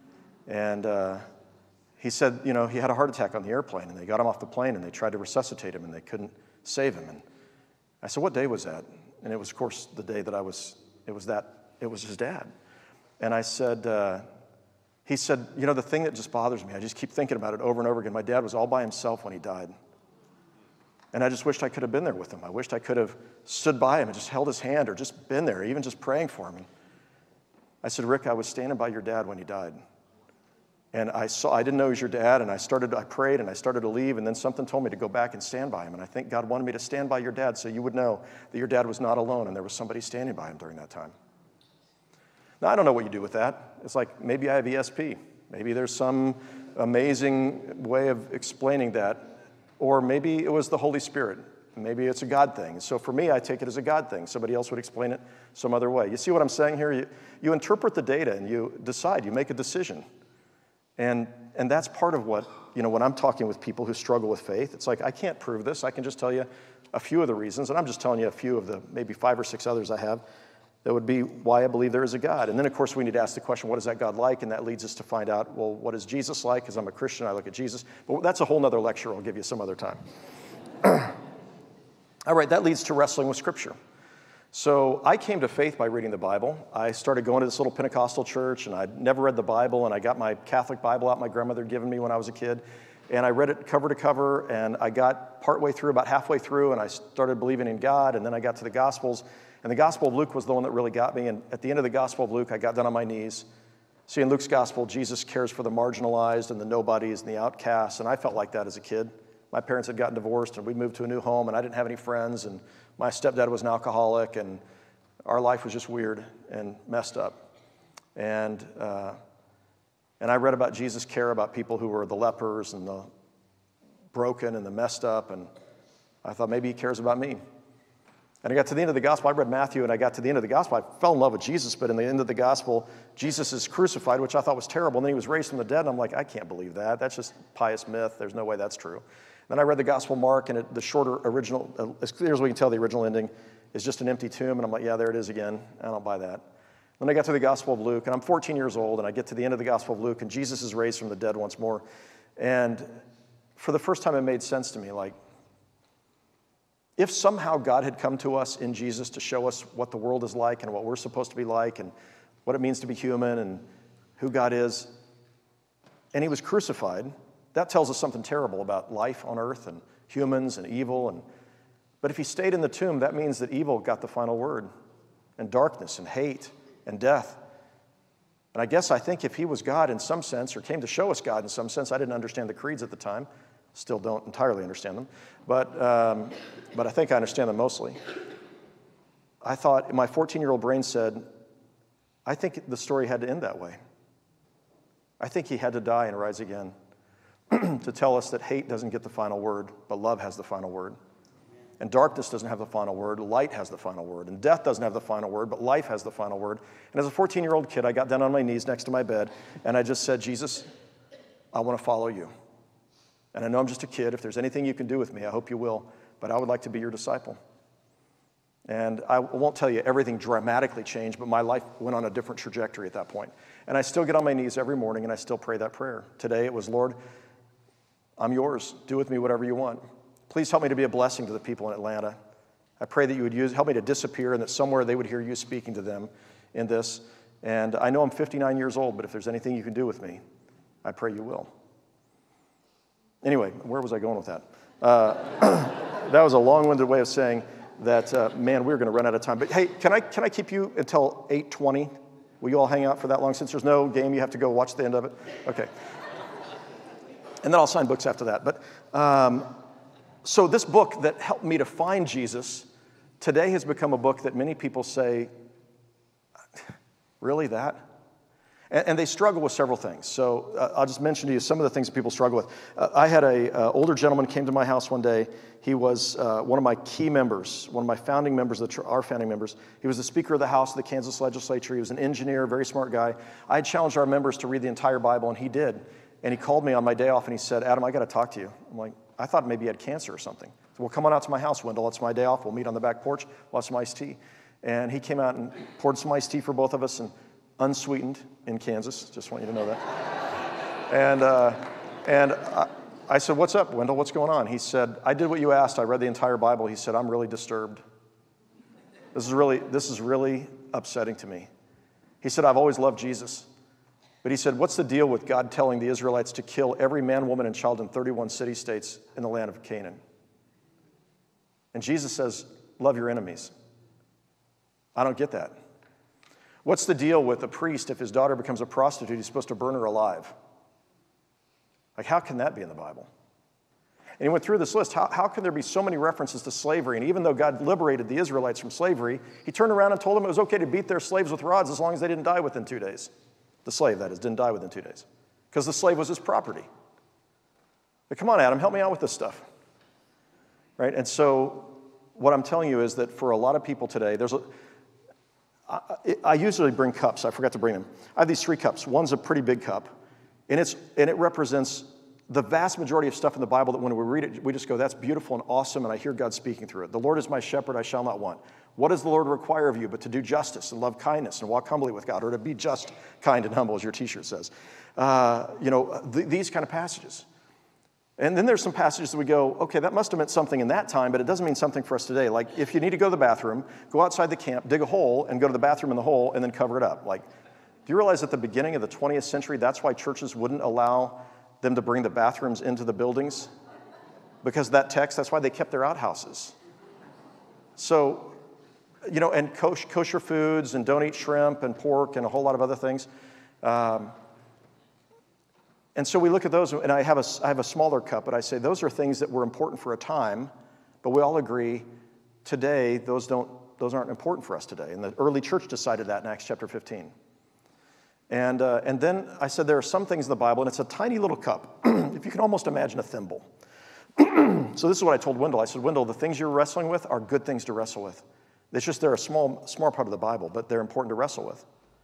And he said, he had a heart attack on the airplane, and they got him off the plane, and they tried to resuscitate him, and they couldn't save him. And I said, what day was that? And it was, of course, the day that it was his dad. And I said, he said, the thing that just bothers me, I just keep thinking about it over and over again. My dad was all by himself when he died. And I just wished I could have been there with him. I wished I could have stood by him and just held his hand or just been there, even just praying for him. And I said, Rick, I was standing by your dad when he died. And I didn't know he was your dad, and I prayed, and I started to leave, and then something told me to go back and stand by him. And I think God wanted me to stand by your dad so you would know that your dad was not alone and there was somebody standing by him during that time. Now, I don't know what you do with that. It's like maybe I have ESP. Maybe there's some amazing way of explaining that. Or maybe it was the Holy Spirit. Maybe it's a God thing. So for me, I take it as a God thing. Somebody else would explain it some other way. You see what I'm saying here? You interpret the data and you decide. You make a decision. And that's part of what, when I'm talking with people who struggle with faith, it's like I can't prove this. I can just tell you a few of the reasons. And I'm just telling you a few of the maybe 5 or 6 others I have. That would be why I believe there is a God. And then, of course, we need to ask the question, what is that God like? And that leads us to find out, well, what is Jesus like? Because I'm a Christian, I look at Jesus. But that's a whole other lecture I'll give you some other time. All right, that leads to wrestling with Scripture. So I came to faith by reading the Bible. I started going to this little Pentecostal church, and I'd never read the Bible, and I got my Catholic Bible out my grandmother had given me when I was a kid. And I read it cover to cover, and I got partway through, about halfway through, and I started believing in God, and then I got to the Gospels. And the Gospel of Luke was the one that really got me. And at the end of the Gospel of Luke, I got down on my knees. See, in Luke's Gospel, Jesus cares for the marginalized and the nobodies and the outcasts. And I felt like that as a kid. My parents had gotten divorced, and we moved to a new home, and I didn't have any friends. And my stepdad was an alcoholic, and our life was just weird and messed up. And I read about Jesus' care about people who were the lepers and the broken and the messed up. And I thought maybe he cares about me. And I got to the end of the gospel. I read Matthew, and I got to the end of the gospel. I fell in love with Jesus, but in the end of the gospel, Jesus is crucified, which I thought was terrible. And then he was raised from the dead, and I'm like, I can't believe that. That's just pious myth. There's no way that's true. Then I read the Gospel of Mark, and the shorter original, as clear as we can tell, the original ending is just an empty tomb. And I'm like, yeah, there it is again. I don't buy that. Then I got to the Gospel of Luke, and I'm 14 years old, and I get to the end of the Gospel of Luke, and Jesus is raised from the dead once more. And for the first time, it made sense to me, like, if somehow God had come to us in Jesus to show us what the world is like and what we're supposed to be like and what it means to be human and who God is, and he was crucified, that tells us something terrible about life on earth and humans and evil. But if he stayed in the tomb, that means that evil got the final word, and darkness and hate and death. And I think if he was God in some sense, or came to show us God in some sense, I didn't understand the creeds at the time. Still don't entirely understand them. But I think I understand them mostly. I thought, my 14-year-old brain said, I think the story had to end that way. I think he had to die and rise again to tell us that hate doesn't get the final word, but love has the final word. And darkness doesn't have the final word, light has the final word. And death doesn't have the final word, but life has the final word. And as a 14-year-old kid, I got down on my knees next to my bed, and I just said, Jesus, I want to follow you. And I know I'm just a kid. If there's anything you can do with me, I hope you will. But I would like to be your disciple. And I won't tell you everything dramatically changed, but my life went on a different trajectory at that point. And I still get on my knees every morning, and I still pray that prayer. Today it was, Lord, I'm yours. Do with me whatever you want. Please help me to be a blessing to the people in Atlanta. I pray that you would help me to disappear and that somewhere they would hear you speaking to them in this. And I know I'm 59 years old, but if there's anything you can do with me, I pray you will. Anyway, where was I going with that? That was a long-winded way of saying that, man, we're going to run out of time. But hey, can I keep you until 8:20? Will you all hang out for that long? Since there's no game, you have to go watch the end of it? Okay. And then I'll sign books after that. But so this book that helped me to find Jesus today has become a book that many people say, really that? And they struggle with several things. So I'll just mention to you some of the things that people struggle with. I had an older gentleman came to my house one day. He was one of my key members, one of my founding members, our founding members. He was the Speaker of the House of the Kansas Legislature. He was an engineer, very smart guy. I had challenged our members to read the entire Bible, and he did. And he called me on my day off, and he said, Adam, I got to talk to you. I'm like, I thought maybe he had cancer or something. So, well, come on out to my house, Wendell. It's my day off. We'll meet on the back porch. We'll have some iced tea. And he came out and poured some iced tea for both of us, and unsweetened in Kansas. Just want you to know that. And I said, what's up, Wendell? What's going on? He said, I did what you asked. I read the entire Bible. He said, I'm really disturbed. This is really upsetting to me. He said, I've always loved Jesus. But he said, what's the deal with God telling the Israelites to kill every man, woman, and child in 31 city-states in the land of Canaan? And Jesus says, love your enemies. I don't get that. What's the deal with a priest if his daughter becomes a prostitute, he's supposed to burn her alive? Like, how can that be in the Bible? And he went through this list. How can there be so many references to slavery? And even though God liberated the Israelites from slavery, he turned around and told them it was okay to beat their slaves with rods as long as they didn't die within 2 days. The slave, that is, didn't die within 2 days. Because the slave was his property. But come on, Adam, help me out with this stuff. Right? And so what I'm telling you is that for a lot of people today, I usually bring cups. I forgot to bring them. I have these 3 cups. One's a pretty big cup, and it represents the vast majority of stuff in the Bible that when we read it, we just go, that's beautiful and awesome, and I hear God speaking through it. The Lord is my shepherd, I shall not want. What does the Lord require of you but to do justice and love kindness and walk humbly with God, or to be just, kind, and humble, as your t-shirt says. These kind of passages. And then there's some passages that we go, okay, that must have meant something in that time, but it doesn't mean something for us today. Like, if you need to go to the bathroom, go outside the camp, dig a hole, and go to the bathroom in the hole, and then cover it up. Like, do you realize at the beginning of the 20th century, that's why churches wouldn't allow them to bring the bathrooms into the buildings? Because of that text, that's why they kept their outhouses. So, and kosher foods, and don't eat shrimp and pork and a whole lot of other things. And so we look at those, and I have a smaller cup, but I say those are things that were important for a time, but we all agree today those aren't important for us today. And the early church decided that in Acts chapter 15. And then I said there are some things in the Bible, and it's a tiny little cup. If you can almost imagine a thimble. So this is what I told Wendell. I said, Wendell, the things you're wrestling with are good things to wrestle with. It's just they're a small part of the Bible, but they're important to wrestle with.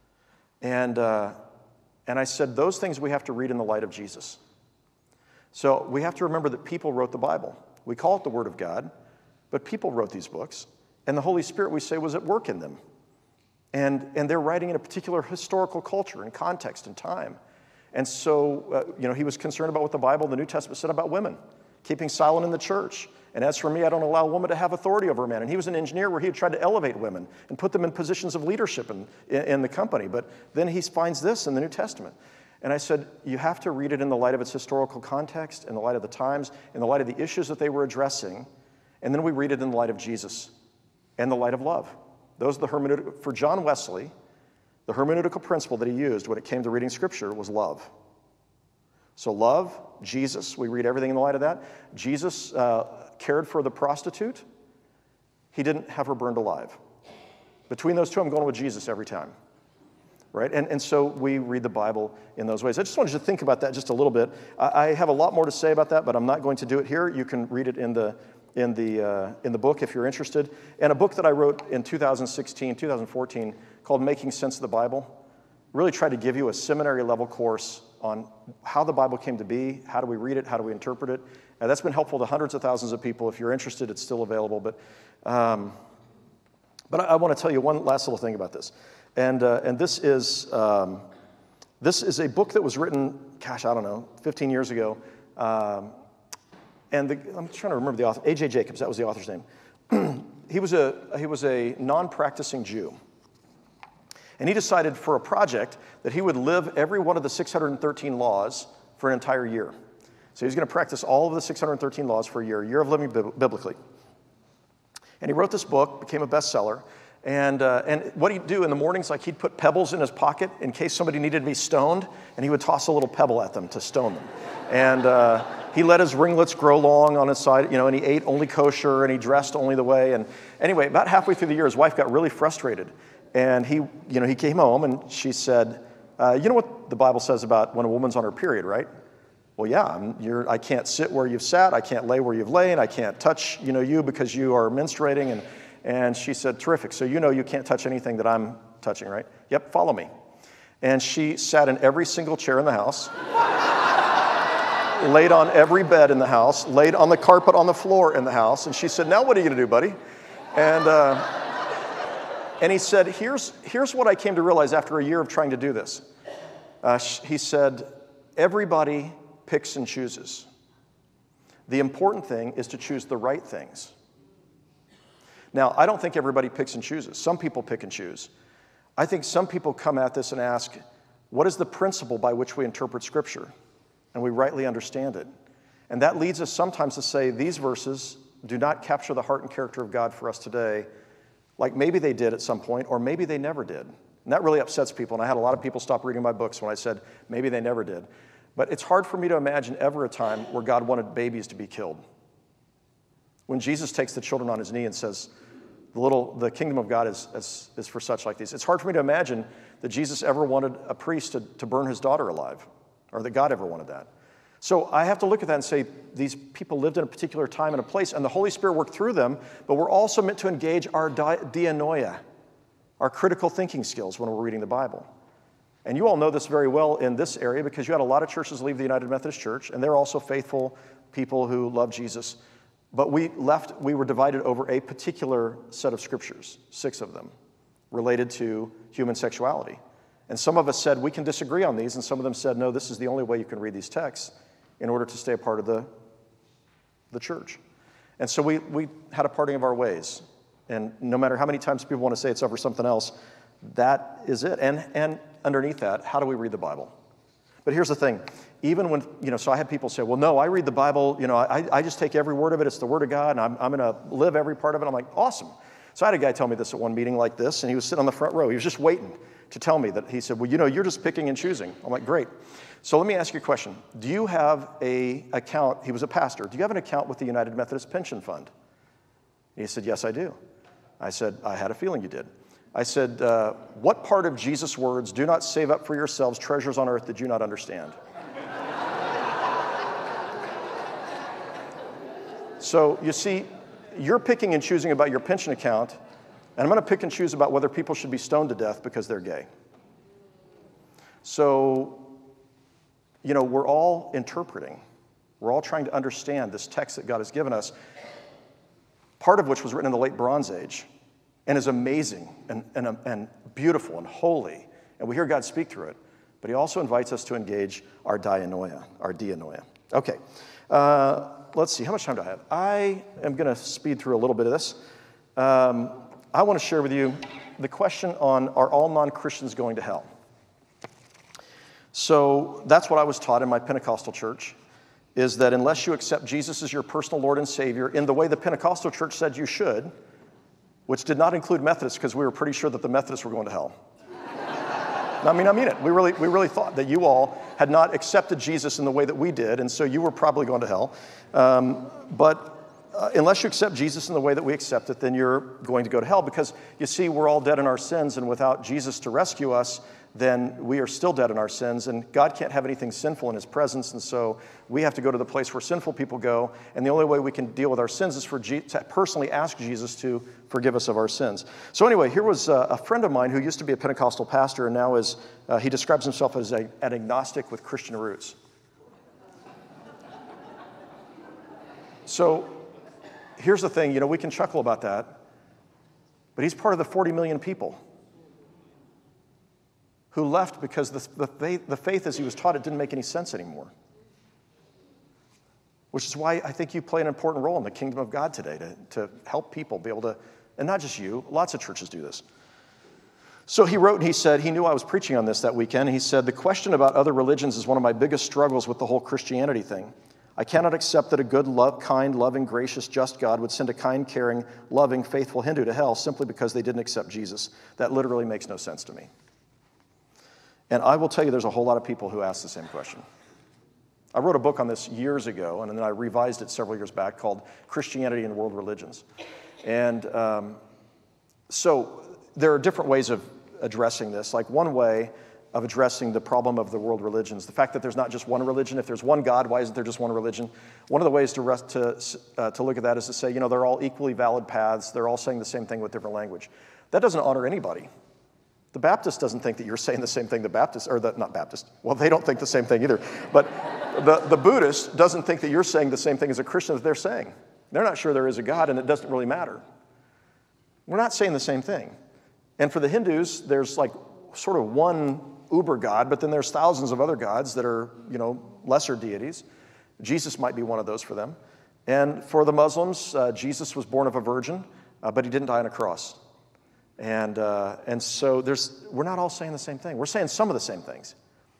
And I said, those things we have to read in the light of Jesus. So we have to remember that people wrote the Bible. We call it the Word of God, but people wrote these books, and the Holy Spirit, we say, was at work in them. And they're writing in a particular historical culture and context and time. And so, he was concerned about what the Bible, the New Testament, said about women, keeping silent in the church. And as for me, I don't allow a woman to have authority over a man. And he was an engineer where he had tried to elevate women and put them in positions of leadership in the company. But then he finds this in the New Testament. And I said, you have to read it in the light of its historical context, in the light of the times, in the light of the issues that they were addressing. And then we read it in the light of Jesus and the light of love. Those are the hermeneutic. For John Wesley, The hermeneutical principle that he used when it came to reading Scripture was love. So love, Jesus, we read everything in the light of that. Jesus cared for the prostitute. He didn't have her burned alive. Between those two, I'm going with Jesus every time. Right? And so we read the Bible in those ways. I just wanted you to think about that just a little bit. I have a lot more to say about that, but I'm not going to do it here. You can read it in the book if you're interested. And a book that I wrote in 2016, 2014 called Making Sense of the Bible really tried to give you a seminary level course on how the Bible came to be, how do we read it, how do we interpret it. And that's been helpful to hundreds of thousands of people. If you're interested, it's still available. But I want to tell you one last little thing about this. And this is a book that was written, gosh, I don't know, 15 years ago. I'm trying to remember the author, A.J. Jacobs, that was the author's name. He was a non-practicing Jew. And he decided for a project that he would live every one of the 613 laws for an entire year. So he's going to practice all of the 613 laws for a year of living biblically. And he wrote this book, became a bestseller. And what he'd do in the mornings, like he'd put pebbles in his pocket in case somebody needed to be stoned, and he would toss a little pebble at them to stone them. And he let his ringlets grow long on his side, and he ate only kosher, and he dressed only the way. And anyway, about halfway through the year, his wife got really frustrated. And he came home, and she said, you know what the Bible says about when a woman's on her period, right? Well, yeah, I can't sit where you've sat, I can't lay where you've lain, I can't touch, you because you are menstruating. And she said, terrific, so you can't touch anything that I'm touching, right? Yep, follow me. And she sat in every single chair in the house, laid on every bed in the house, laid on the carpet on the floor in the house. And she said, now what are you going to do, buddy? And he said, here's what I came to realize after a year of trying to do this. He said, everybody picks and chooses. The important thing is to choose the right things. Now, I don't think everybody picks and chooses. Some people pick and choose. I think some people come at this and ask, what is the principle by which we interpret Scripture? And we rightly understand it. And that leads us sometimes to say, these verses do not capture the heart and character of God for us today, like maybe they did at some point, or maybe they never did. And that really upsets people. And I had a lot of people stop reading my books when I said, maybe they never did. But it's hard for me to imagine ever a time where God wanted babies to be killed. When Jesus takes the children on his knee and says, the kingdom of God is for such like these. It's hard for me to imagine that Jesus ever wanted a priest to burn his daughter alive, or that God ever wanted that. So I have to look at that and say, these people lived in a particular time and a place, and the Holy Spirit worked through them, but we're also meant to engage our dianoia, our critical thinking skills when we're reading the Bible. And you all know this very well in this area because you had a lot of churches leave the United Methodist Church, and they're also faithful people who love Jesus. But we were divided over a particular set of scriptures, 6 of them, related to human sexuality. And some of us said, we can disagree on these, and some of them said, no, this is the only way you can read these texts in order to stay a part of the church. And so we had a parting of our ways. And no matter how many times people want to say it's over something else, that is it. And underneath that, how do we read the Bible? But here's the thing. Even when, so I had people say, well, no, I read the Bible, I just take every word of it. It's the Word of God, and I'm going to live every part of it. I'm like, awesome. So I had a guy tell me this at one meeting like this, and he was sitting on the front row. He was just waiting to tell me that. He said, well, you're just picking and choosing. I'm like, great. So let me ask you a question. Do you have an account? He was a pastor. Do you have an account with the United Methodist Pension Fund? He said, yes, I do. I said, I had a feeling you did. I said, what part of Jesus' words, do not save up for yourselves treasures on earth, did you not understand? So you see, you're picking and choosing about your pension account, and I'm going to pick and choose about whether people should be stoned to death because they're gay. So, we're all interpreting. We're all trying to understand this text that God has given us, part of which was written in the late Bronze Age and is amazing and beautiful and holy. And we hear God speak through it. But he also invites us to engage our dianoia. Okay. Let's see, how much time do I have? I am going to speed through a little bit of this. I want to share with you the question on, are all non-Christians going to hell? So that's what I was taught in my Pentecostal church, is that unless you accept Jesus as your personal Lord and Savior in the way the Pentecostal church said you should, which did not include Methodists because we were pretty sure that the Methodists were going to hell. I mean it. We really thought that you all had not accepted Jesus in the way that we did, and so you were probably going to hell. But unless you accept Jesus in the way that we accept it, then you're going to go to hell, because you see, we're all dead in our sins, and without Jesus to rescue us, then we are still dead in our sins, and God can't have anything sinful in his presence, and so we have to go to the place where sinful people go, and the only way we can deal with our sins is to personally ask Jesus to forgive us of our sins. So anyway, here was a friend of mine who used to be a Pentecostal pastor, and now he describes himself as an agnostic with Christian roots. So here's the thing, we can chuckle about that, but he's part of the 40 million people who left because the faith as he was taught, it didn't make any sense anymore. Which is why I think you play an important role in the kingdom of God today, to help people be able to, and not just you, lots of churches do this. So he wrote and he said, he knew I was preaching on this that weekend. He said, the question about other religions is one of my biggest struggles with the whole Christianity thing. I cannot accept that a good, kind, loving, gracious, just God would send a kind, caring, loving, faithful Hindu to hell simply because they didn't accept Jesus. That literally makes no sense to me. And I will tell you, there's a whole lot of people who ask the same question. I wrote a book on this years ago, and then I revised it several years back, called Christianity and World Religions. And so there are different ways of addressing this. Like one way of addressing the problem of the world religions, the fact that there's not just one religion. If there's one God, why isn't there just one religion? One of the ways to look at that is to say, they're all equally valid paths. They're all saying the same thing with different language. That doesn't honor anybody. The Baptist doesn't think that you're saying the same thing the Baptist, or not Baptist, well, they don't think the same thing either. But the Buddhist doesn't think that you're saying the same thing as a Christian that they're saying. They're not sure there is a God, and it doesn't really matter. We're not saying the same thing. And for the Hindus, there's like sort of one uber God, but then there's thousands of other gods that are, lesser deities. Jesus might be one of those for them. And for the Muslims, Jesus was born of a virgin, but he didn't die on a cross. And so we're not all saying the same thing. We're saying some of the same things.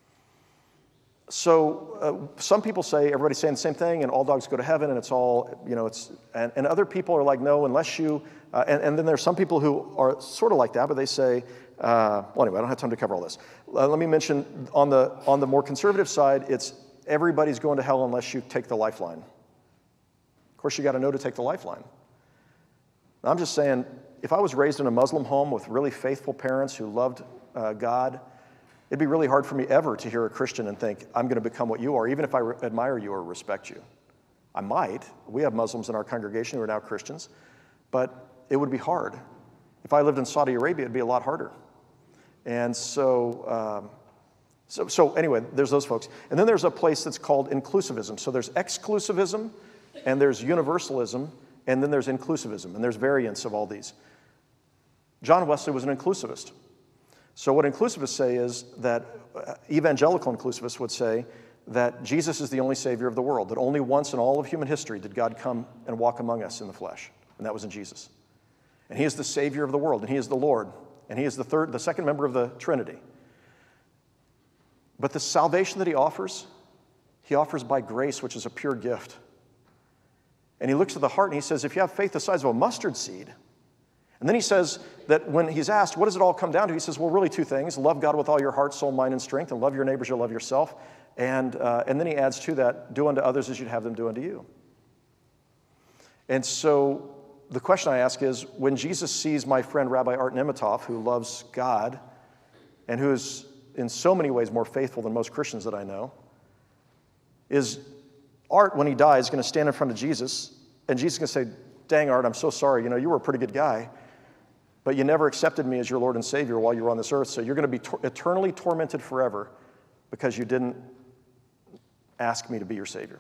So some people say everybody's saying the same thing, and all dogs go to heaven, and it's all, and other people are like, no, unless you, and then there's some people who are sort of like that, but they say, well, anyway, I don't have time to cover all this. Let me mention on the more conservative side, it's everybody's going to hell unless you take the lifeline. Of course, you got to know to take the lifeline. I'm just saying, if I was raised in a Muslim home with really faithful parents who loved God, it'd be really hard for me ever to hear a Christian and think, I'm going to become what you are, even if I admire you or respect you. I might. We have Muslims in our congregation who are now Christians, but it would be hard. If I lived in Saudi Arabia, it'd be a lot harder. And so anyway, there's those folks. And then there's a place that's called inclusivism. So there's exclusivism, and there's universalism, and then there's inclusivism, and there's variants of all these. John Wesley was an inclusivist. So what inclusivists say is that evangelical inclusivists would say that Jesus is the only Savior of the world, that only once in all of human history did God come and walk among us in the flesh, and that was in Jesus. And he is the Savior of the world, and he is the Lord, and he is the second member of the Trinity. But the salvation that he offers by grace, which is a pure gift. And he looks at the heart and he says, if you have faith the size of a mustard seed, and then he says that when he's asked, what does it all come down to? He says, well, really two things. Love God with all your heart, soul, mind, and strength, and love your neighbors, you'll love yourself. And then he adds to that, do unto others as you'd have them do unto you. And so the question I ask is, when Jesus sees my friend Rabbi Art Nemitov, who loves God, and who is in so many ways more faithful than most Christians that I know, is Art, when he dies, going to stand in front of Jesus, and Jesus is going to say, dang, Art, I'm so sorry. You were a pretty good guy, but you never accepted me as your Lord and Savior while you were on this earth, so you're going to be eternally tormented forever because you didn't ask me to be your Savior.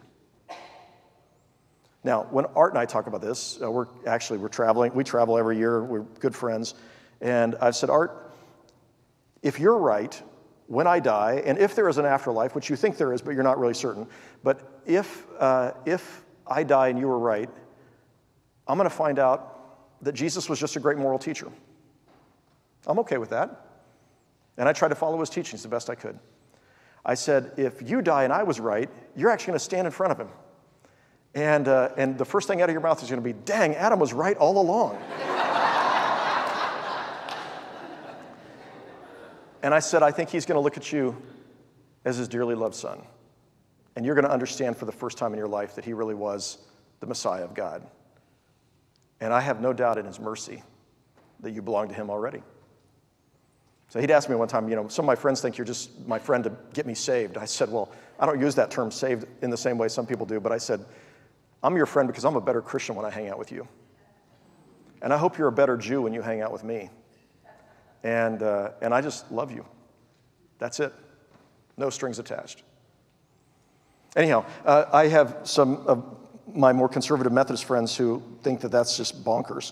Now, when Art and I talk about this, we're traveling. We travel every year. We're good friends. And I've said, Art, if you're right, when I die, and if there is an afterlife, which you think there is, but you're not really certain, but if I die and you were right, I'm going to find out that Jesus was just a great moral teacher. I'm okay with that. And I tried to follow his teachings the best I could. I said, if you die and I was right, you're actually going to stand in front of him. And the first thing out of your mouth is going to be, dang, Adam was right all along. And I said, I think he's going to look at you as his dearly loved son. And you're going to understand for the first time in your life that he really was the Messiah of God. And I have no doubt in his mercy that you belong to him already. So he'd asked me one time, some of my friends think you're just my friend to get me saved. I said, well, I don't use that term saved in the same way some people do, but I said, I'm your friend because I'm a better Christian when I hang out with you. And I hope you're a better Jew when you hang out with me. And I just love you. That's it. No strings attached. Anyhow, I have some of my more conservative Methodist friends who think that that's just bonkers.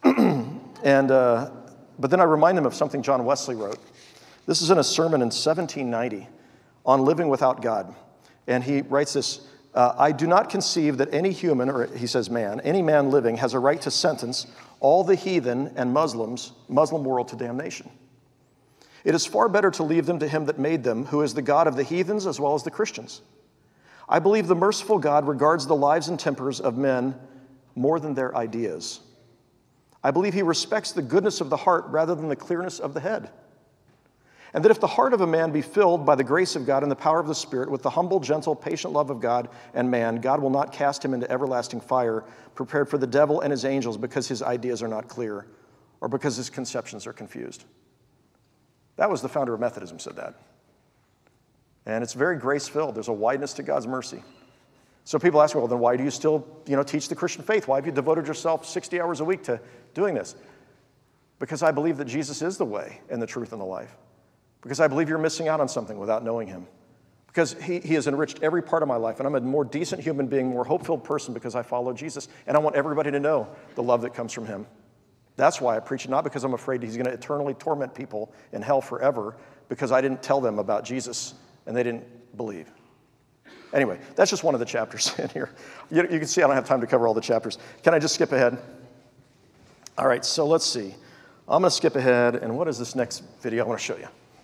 But then I remind them of something John Wesley wrote. This is in a sermon in 1790 on living without God. And he writes this, I do not conceive that any human, or he says man, any man living has a right to sentence all the heathen and Muslim world to damnation. It is far better to leave them to him that made them, who is the God of the heathens as well as the Christians. I believe the merciful God regards the lives and tempers of men more than their ideas. I believe he respects the goodness of the heart rather than the clearness of the head. And that if the heart of a man be filled by the grace of God and the power of the Spirit with the humble, gentle, patient love of God and man, God will not cast him into everlasting fire, prepared for the devil and his angels because his ideas are not clear or because his conceptions are confused. That was the founder of Methodism said that. And it's very grace-filled. There's a wideness to God's mercy. So people ask me, well, then why do you still, teach the Christian faith? Why have you devoted yourself 60 hours a week to doing this? Because I believe that Jesus is the way and the truth and the life. Because I believe you're missing out on something without knowing him. Because he has enriched every part of my life, and I'm a more decent human being, more hope-filled person because I follow Jesus, and I want everybody to know the love that comes from him. That's why I preach it, not because I'm afraid he's going to eternally torment people in hell forever because I didn't tell them about Jesus and they didn't believe. Anyway, that's just one of the chapters in here. You can see I don't have time to cover all the chapters. Can I just skip ahead? All right, so let's see. I'm going to skip ahead, and what is this next video I want to show you?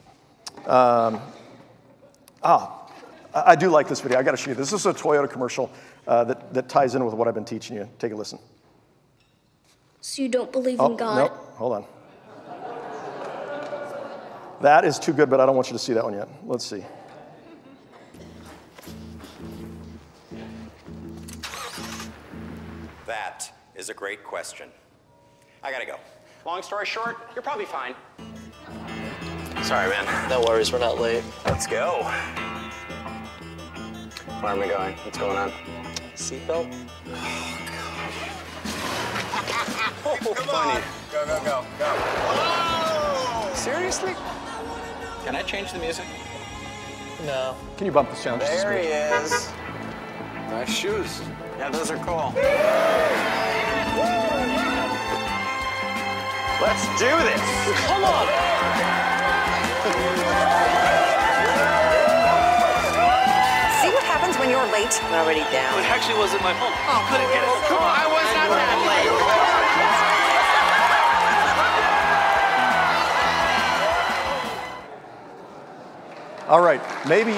I do like this video. I got to show you this. This is a Toyota commercial that ties in with what I've been teaching you. Take a listen. So you don't believe in God? No, hold on. That is too good, but I don't want you to see that one yet. Let's see. That is a great question. I gotta go. Long story short, you're probably fine. Sorry, man. No worries, we're not late. Let's go. Where am I going? What's going on? Seatbelt? Oh, funny. Go, go, go, go. Oh! Seriously? Can I change the music? No. Can you bump the sound? There he is. Nice shoes. Yeah, those are cool. Let's do this. Come on. See what happens when you're late? I'm already down. It actually wasn't my fault. Oh, couldn't get it. Come on, I was not that late. All right,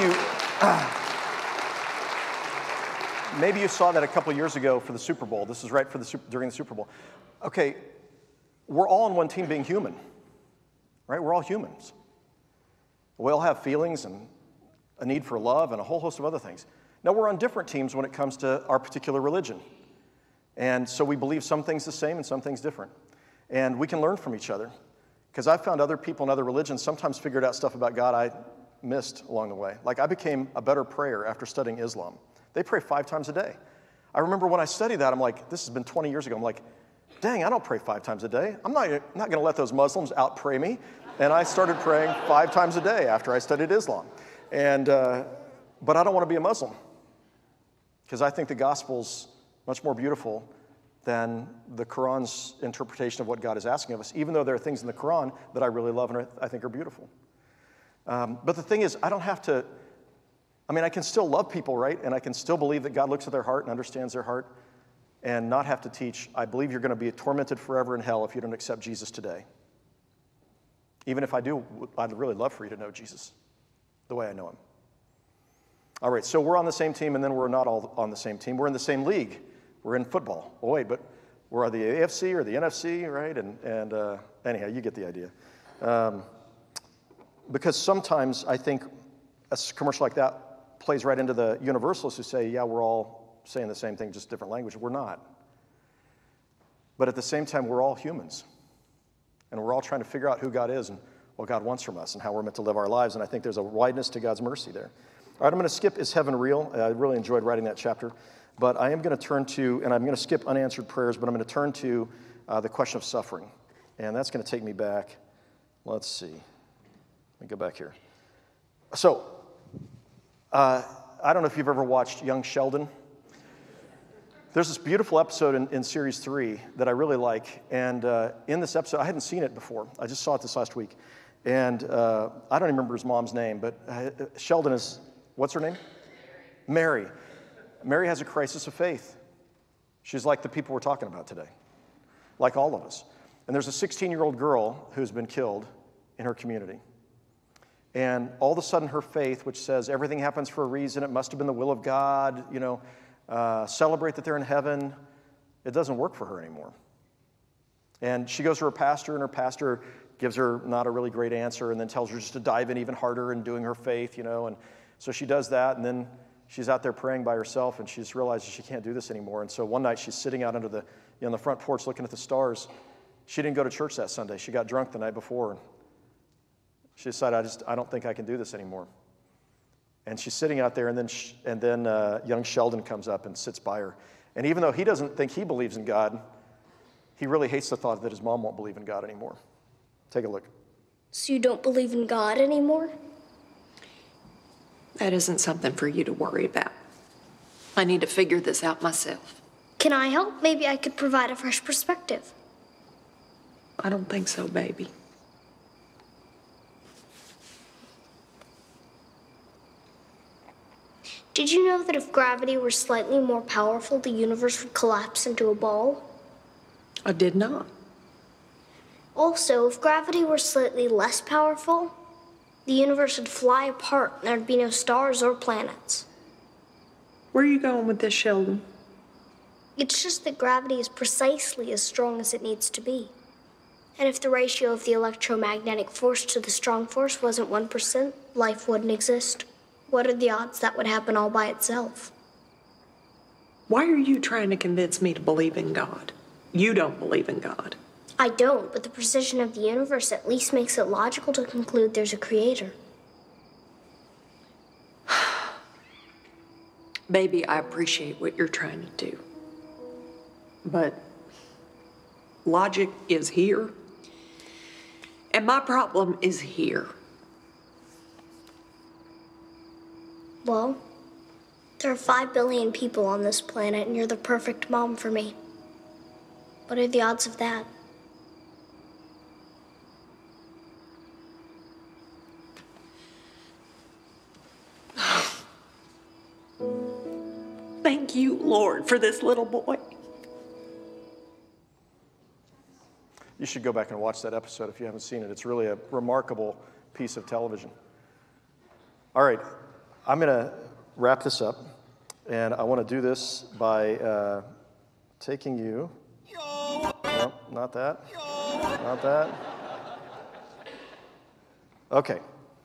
maybe you saw that a couple years ago for the Super Bowl. This is right during the Super Bowl. Okay, we're all on one team being human, right? We're all humans. We all have feelings and a need for love and a whole host of other things. Now, we're on different teams when it comes to our particular religion. And so we believe some things the same and some things different. And we can learn from each other. Because I've found other people in other religions sometimes figured out stuff about God I missed along the way. Like I became a better prayer after studying Islam. They pray 5 times a day. I remember when I studied that, I'm like, this has been 20 years ago. I'm like, dang, I don't pray 5 times a day. I'm not going to let those Muslims out-pray me. And I started praying 5 times a day after I studied Islam. But I don't want to be a Muslim because I think the gospel's much more beautiful than the Quran's interpretation of what God is asking of us, even though there are things in the Quran that I really love and I think are beautiful. But the thing is, I can still love people, right? And I can still believe that God looks at their heart and understands their heart and not have to teach, I believe you're going to be tormented forever in hell if you don't accept Jesus today. Even if I do, I'd really love for you to know Jesus the way I know him. All right, so we're on the same team, and then we're not all on the same team. We're in the same league. We're in football. Oh, wait, but we're on the AFC or the NFC, right? And anyhow, you get the idea. because sometimes I think a commercial like that plays right into the universalists who say, yeah, we're all saying the same thing, just different language. We're not. But at the same time, we're all humans. And we're all trying to figure out who God is and what God wants from us and how we're meant to live our lives. And I think there's a wideness to God's mercy there. All right, I'm going to skip Is Heaven Real? I really enjoyed writing that chapter. But I am going to turn to, and I'm going to skip unanswered prayers, but I'm going to turn to the question of suffering. And that's going to take me back. Let's see. Let me go back here. So, I don't know if you've ever watched Young Sheldon. There's this beautiful episode in Series 3 that I really like. And in this episode, I hadn't seen it before. I just saw it this last week. And I don't even remember his mom's name, but Sheldon is, what's her name? Mary. Mary has a crisis of faith. She's like the people we're talking about today, like all of us. And there's a 16-year-old girl who's been killed in her community. And all of a sudden her faith, which says everything happens for a reason, it must have been the will of God, celebrate that they're in heaven, it doesn't work for her anymore. And she goes to her pastor, and her pastor gives her not a really great answer and then tells her just to dive in even harder in doing her faith, and so she does that, and then she's out there praying by herself, and she just realizes she can't do this anymore. And so one night she's sitting out under on the front porch looking at the stars. She didn't go to church that Sunday. She got drunk the night before, and she decided, I don't think I can do this anymore. And she's sitting out there, and then young Sheldon comes up and sits by her. And even though he doesn't think he believes in God, he really hates the thought that his mom won't believe in God anymore. Take a look. So you don't believe in God anymore? That isn't something for you to worry about. I need to figure this out myself. Can I help? Maybe I could provide a fresh perspective. I don't think so, baby. Did you know that if gravity were slightly more powerful, the universe would collapse into a ball? I did not. Also, if gravity were slightly less powerful, the universe would fly apart and there'd be no stars or planets. Where are you going with this, Sheldon? It's just that gravity is precisely as strong as it needs to be. And if the ratio of the electromagnetic force to the strong force wasn't 1%, life wouldn't exist. What are the odds that would happen all by itself? Why are you trying to convince me to believe in God? You don't believe in God. I don't, but the precision of the universe at least makes it logical to conclude there's a creator. Baby, I appreciate what you're trying to do. But logic is here. And my problem is here. Well, there are 5 billion people on this planet, and you're the perfect mom for me. What are the odds of that? Thank you, Lord, for this little boy. You should go back and watch that episode if you haven't seen it. It's really a remarkable piece of television. All right, I'm going to wrap this up, and I want to do this by taking you. No, not that. Not that. Okay.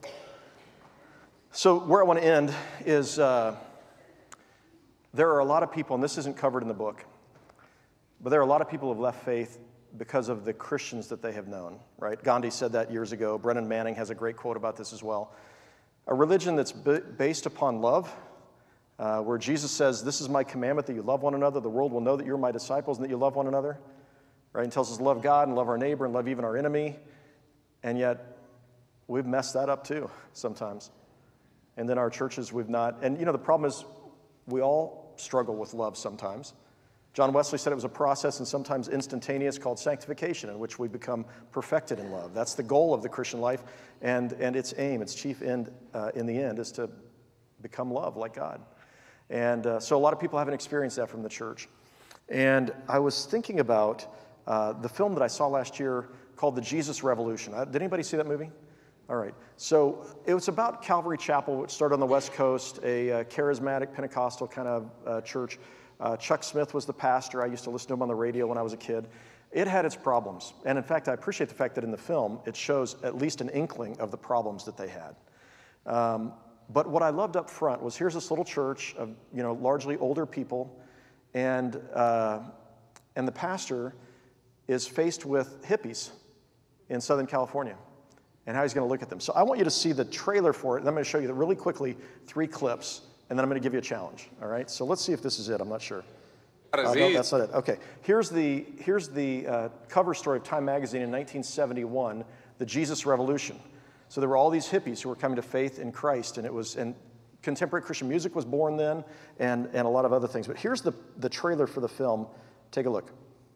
So where I want to end is there are a lot of people, and this isn't covered in the book, but there are a lot of people who have left faith because of the Christians that they have known, right? Gandhi said that years ago. Brennan Manning has a great quote about this as well. A religion that's based upon love, where Jesus says, this is my commandment, that you love one another. The world will know that you're my disciples and that you love one another, right? And tells us to love God and love our neighbor and love even our enemy. And yet, we've messed that up too sometimes. And then our churches, we've not. And the problem is we all struggle with love sometimes. John Wesley said it was a process and sometimes instantaneous called sanctification, in which we become perfected in love. That's the goal of the Christian life, and its aim, its chief end in the end, is to become love like God. And so a lot of people haven't experienced that from the church. And I was thinking about the film that I saw last year called The Jesus Revolution. Did anybody see that movie? All right. So it was about Calvary Chapel, which started on the West Coast, a charismatic Pentecostal kind of church. Chuck Smith was the pastor. I used to listen to him on the radio when I was a kid. It had its problems. And in fact, I appreciate the fact that in the film, it shows at least an inkling of the problems that they had. But what I loved up front was here's this little church of, largely older people, and the pastor is faced with hippies in Southern California and how he's going to look at them. So I want you to see the trailer for it, and I'm going to show you really quickly 3 clips, and then I'm going to give you a challenge, all right? So let's see if this is it. I'm not sure. No, that's not it. Okay, here's the cover story of Time Magazine in 1971, the Jesus Revolution. So there were all these hippies who were coming to faith in Christ, and contemporary Christian music was born then, and a lot of other things. But here's the trailer for the film. Take a look.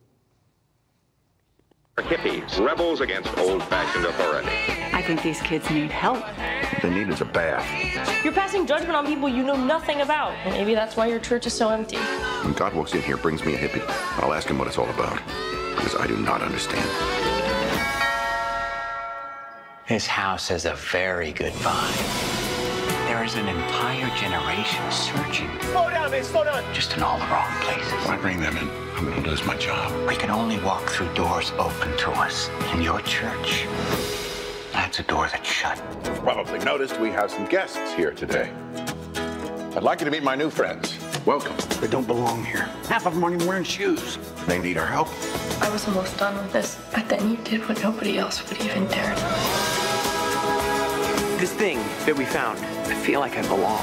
Hippies, rebels against old-fashioned authority. I think these kids need help. What they need is a bath. You're passing judgment on people you know nothing about. And maybe that's why your church is so empty. When God walks in here, brings me a hippie, I'll ask him what it's all about, because I do not understand. This house has a very good vibe. There is an entire generation searching. Slow down, man, slow down. Just in all the wrong places. If I bring them in, I'm going to lose my job. We can only walk through doors open to us. In your church, that's a door that's shut. You've probably noticed we have some guests here today. I'd like you to meet my new friends. Welcome. They don't belong here. Half of them aren't even wearing shoes. They need our help. I was almost done with this, but then you did what nobody else would even dare do. This thing that we found, I feel like I belong.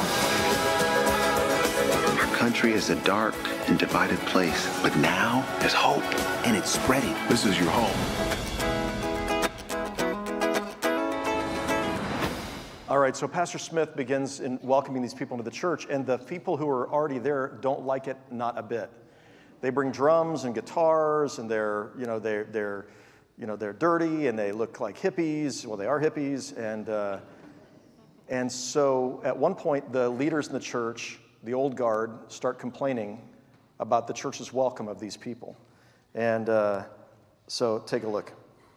Our country is a dark and divided place, but now there's hope, and it's spreading. This is your home. All right, so Pastor Smith begins in welcoming these people into the church, and the people who are already there don't like it, not a bit. They bring drums and guitars, and they're dirty, and they look like hippies. Well, they are hippies, and so at one point, the leaders in the church, the old guard, start complaining about the church's welcome of these people. And so take a look.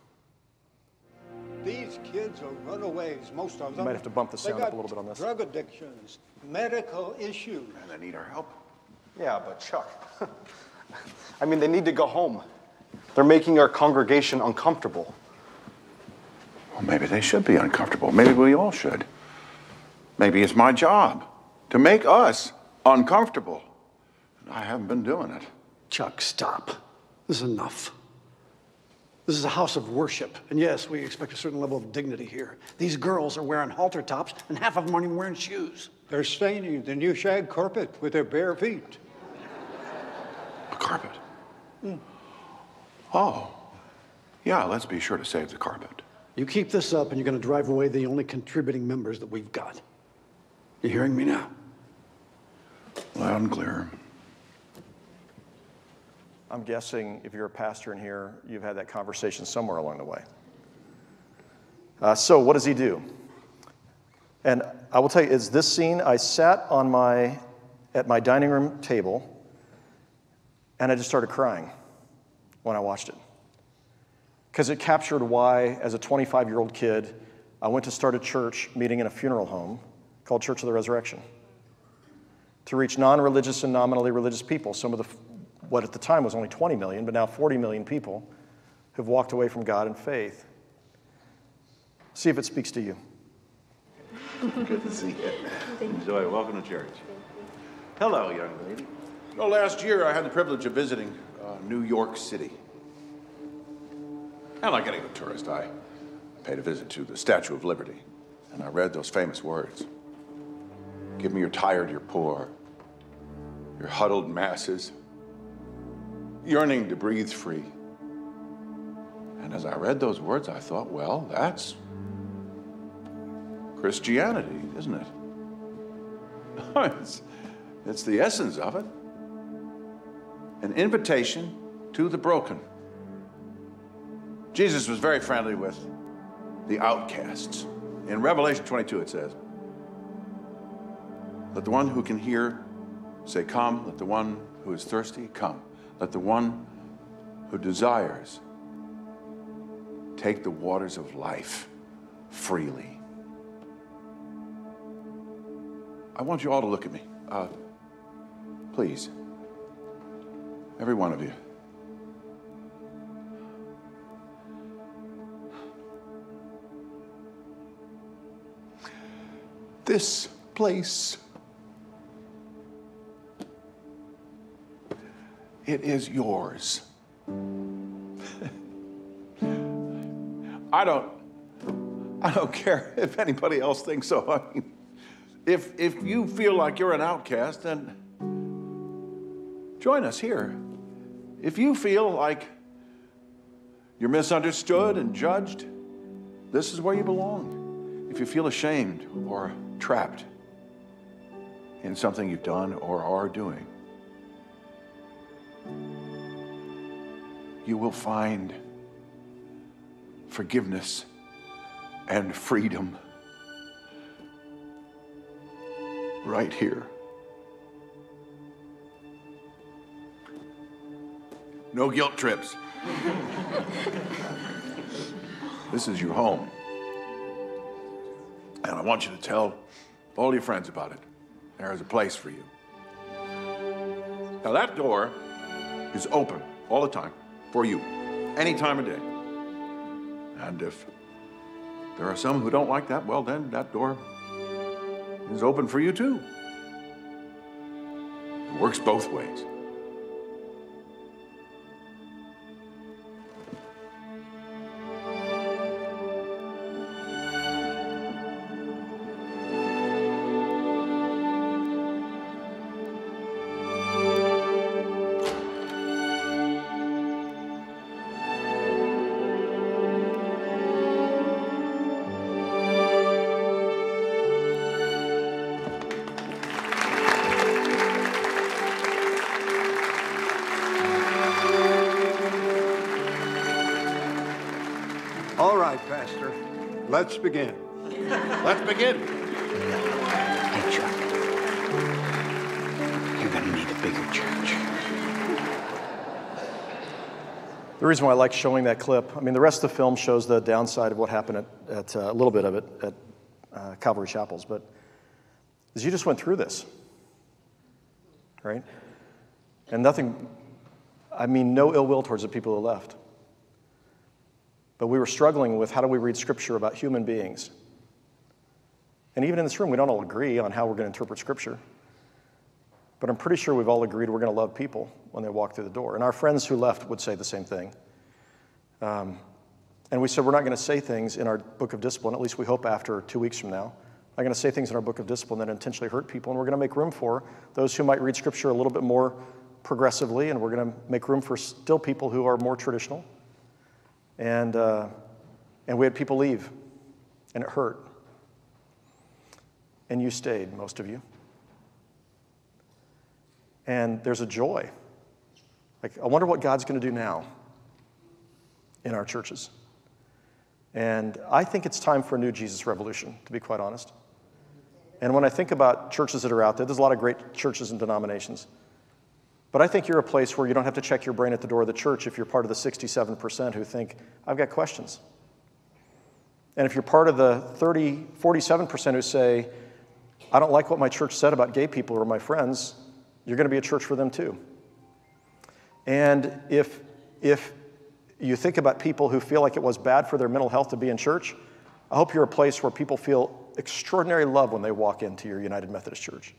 These kids are runaways, most of them. You might have to bump the sound up a little bit on this. Drug addictions, medical issues. And they need our help. Yeah, but Chuck, I mean, they need to go home. They're making our congregation uncomfortable. Well, maybe they should be uncomfortable. Maybe we all should. Maybe it's my job to make us uncomfortable. I haven't been doing it. Chuck, stop. This is enough. This is a house of worship, and yes, we expect a certain level of dignity here. These girls are wearing halter tops, and half of them aren't even wearing shoes. They're staining the new shag carpet with their bare feet. A carpet? Oh, yeah, let's be sure to save the carpet. You keep this up, and you're going to drive away the only contributing members that we've got. You hearing me now? Loud and clear. I'm guessing if you're a pastor in here, you've had that conversation somewhere along the way. So what does he do? And I will tell you, is this scene, I sat at my dining room table, and I just started crying when I watched it. Because it captured why, as a 25-year-old kid, I went to start a church meeting in a funeral home called Church of the Resurrection to reach non-religious and nominally religious people. Some of what at the time was only 20 million, but now 40 million people who've walked away from God and faith. See if it speaks to you. Good to see you. Enjoy. Welcome to church. Hello, young lady. Well, last year I had the privilege of visiting New York City. And like any good tourist, I paid a visit to the Statue of Liberty, and I read those famous words. Give me your tired, your poor, your huddled masses, yearning to breathe free. And as I read those words, I thought, well, that's Christianity, isn't it? It's the essence of it. An invitation to the broken. Jesus was very friendly with the outcasts. In Revelation 22, it says, let the one who can hear say, come. Let the one who is thirsty, come. Let the one who desires take the waters of life freely. I want you all to look at me. Please. Every one of you. this place. It is yours. I don't care if anybody else thinks so. I mean, if you feel like you're an outcast, then join us here. If you feel like you're misunderstood and judged, this is where you belong. If you feel ashamed or trapped in something you've done or are doing, you will find forgiveness and freedom right here. No guilt trips. This is your home. And I want you to tell all your friends about it. There is a place for you. Now that door is open all the time for you, any time of day. And if there are some who don't like that, well then that door is open for you too. It works both ways. All right, Pastor, let's begin. Let's begin. Hey, Chuck. You're gonna need a bigger church. The reason why I like showing that clip, I mean, the rest of the film shows the downside of what happened at a little bit of it at Calvary Chapels, but is you just went through this, right? And nothing, I mean, no ill will towards the people who left. But we were struggling with how do we read Scripture about human beings. And even in this room, we don't all agree on how we're going to interpret Scripture. But I'm pretty sure we've all agreed we're going to love people when they walk through the door. And our friends who left would say the same thing. And we said we're not going to say things in our book of discipline, at least we hope after 2 weeks from now. We're not going to say things in our book of discipline that intentionally hurt people. And we're going to make room for those who might read Scripture a little bit more progressively. And we're going to make room for still people who are more traditional. And we had people leave, and it hurt. And you stayed, most of you. And there's a joy. Like, I wonder what God's going to do now in our churches. And I think it's time for a new Jesus revolution, to be quite honest. And when I think about churches that are out there, there's a lot of great churches and denominations. But I think you're a place where you don't have to check your brain at the door of the church if you're part of the 67% who think, I've got questions. And if you're part of the 47% who say, I don't like what my church said about gay people or my friends, you're going to be a church for them too. And if you think about people who feel like it was bad for their mental health to be in church, I hope you're a place where people feel extraordinary love when they walk into your United Methodist Church.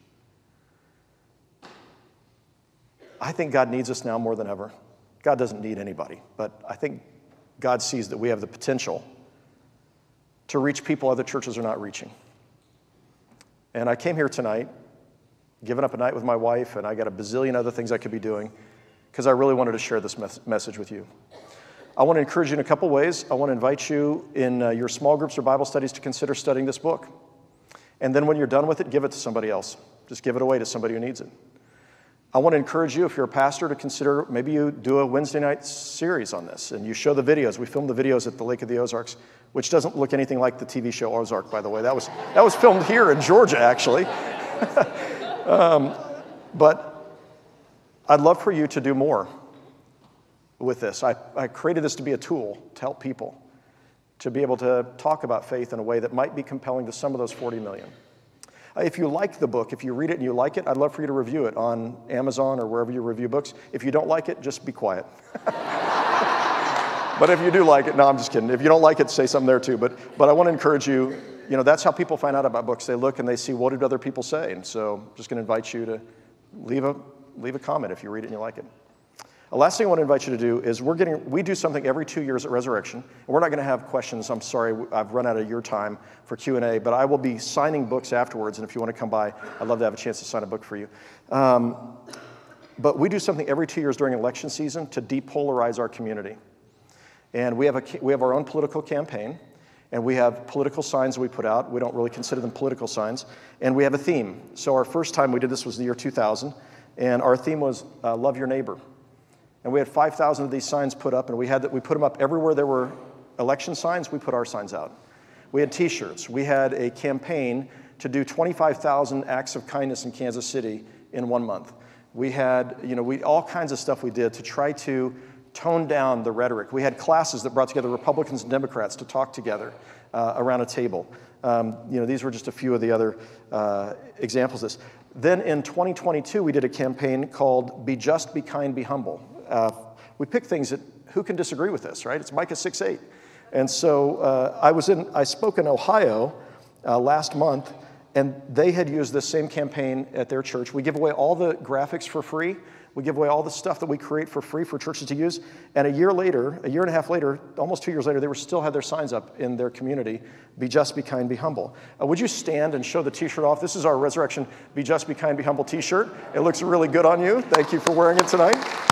I think God needs us now more than ever. God doesn't need anybody, but I think God sees that we have the potential to reach people other churches are not reaching. And I came here tonight, given up a night with my wife, and I got a bazillion other things I could be doing, because I really wanted to share this message with you. I want to encourage you in a couple ways. I want to invite you in your small groups or Bible studies to consider studying this book. And then when you're done with it, give it to somebody else. Just give it away to somebody who needs it. I want to encourage you, if you're a pastor, to consider maybe you do a Wednesday night series on this and you show the videos. We filmed the videos at the Lake of the Ozarks, which doesn't look anything like the TV show Ozark, by the way. That was filmed here in Georgia, actually. But I'd love for you to do more with this. I created this to be a tool to help people to be able to talk about faith in a way that might be compelling to some of those 40 million. If you like the book, if you read it and you like it, I'd love for you to review it on Amazon or wherever you review books. If you don't like it, just be quiet. But if you do like it, no, I'm just kidding. If you don't like it, say something there too. But I want to encourage you that's how people find out about books. They look and they see, what did other people say? And so I'm just going to invite you to leave a comment if you read it and you like it. The last thing I want to invite you to do is we do something every 2 years at Resurrection. And we're not going to have questions. I'm sorry, I've run out of your time for Q&A, but I will be signing books afterwards. And if you want to come by, I'd love to have a chance to sign a book for you. But we do something every 2 years during election season to depolarize our community. And we have our own political campaign, and we have political signs we put out. We don't really consider them political signs. And we have a theme. So our first time we did this was the year 2000, and our theme was love your neighbor. And we had 5,000 of these signs put up, and we put them up everywhere there were election signs. We put our signs out. We had T-shirts. We had a campaign to do 25,000 acts of kindness in Kansas City in 1 month. We had, all kinds of stuff we did to try to tone down the rhetoric. We had classes that brought together Republicans and Democrats to talk together around a table. These were just a few of the other examples of this. Then in 2022, we did a campaign called Be Just, Be Kind, Be Humble. We picked things that, who can disagree with this, right? It's Micah 6:8. And so I spoke in Ohio last month, and they had used this same campaign at their church. We give away all the graphics for free. We give away all the stuff that we create for free for churches to use. And a year and a half later, almost 2 years later, they still had their signs up in their community, Be Just, Be Kind, Be Humble. Would you stand and show the T-shirt off? This is our Resurrection Be Just, Be Kind, Be Humble T-shirt. It looks really good on you. Thank you for wearing it tonight.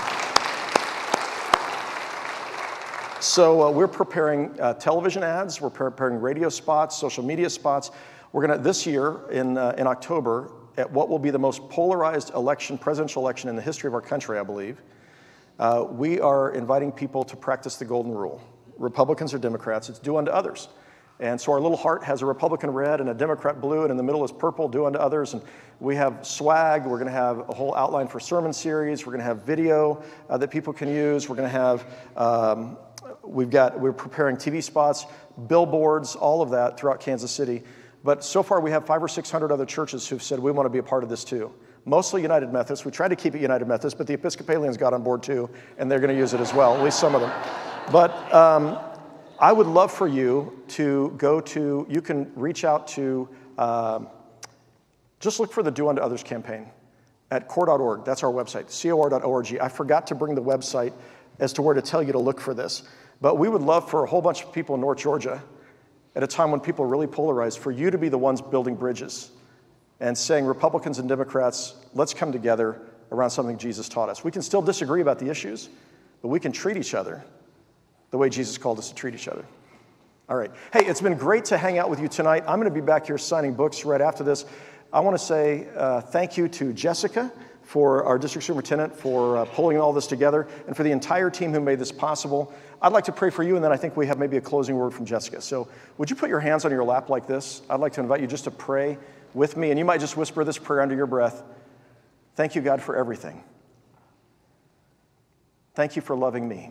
So we're preparing television ads. We're preparing radio spots, social media spots. We're going to, this year in October, at what will be the most polarized presidential election in the history of our country, I believe, we are inviting people to practice the golden rule. Republicans or Democrats, it's do unto others. And so our little heart has a Republican red and a Democrat blue, and in the middle is purple, do unto others. And we have swag. We're going to have a whole outline for sermon series. We're going to have video that people can use. We're going to have, we're preparing TV spots, billboards, all of that throughout Kansas City. But so far, we have 500 or 600 other churches who've said we want to be a part of this too. Mostly United Methodists. We tried to keep it United Methodist, but the Episcopalians got on board too, and they're going to use it as well, at least some of them. But I would love for you to you can reach out to, just look for the Do Unto Others campaign at core.org. That's our website, cor.org. I forgot to bring the website as to where to tell you to look for this. But we would love for a whole bunch of people in North Georgia, at a time when people are really polarized, for you to be the ones building bridges and saying, Republicans and Democrats, let's come together around something Jesus taught us. We can still disagree about the issues, but we can treat each other the way Jesus called us to treat each other. All right. Hey, it's been great to hang out with you tonight. I'm going to be back here signing books right after this. I want to say thank you to Jessica, for our district superintendent, for pulling all this together, and for the entire team who made this possible. I'd like to pray for you, and then I think we have maybe a closing word from Jessica. So would you put your hands on your lap like this? I'd like to invite you just to pray with me, and you might just whisper this prayer under your breath. Thank you, God, for everything. Thank you for loving me.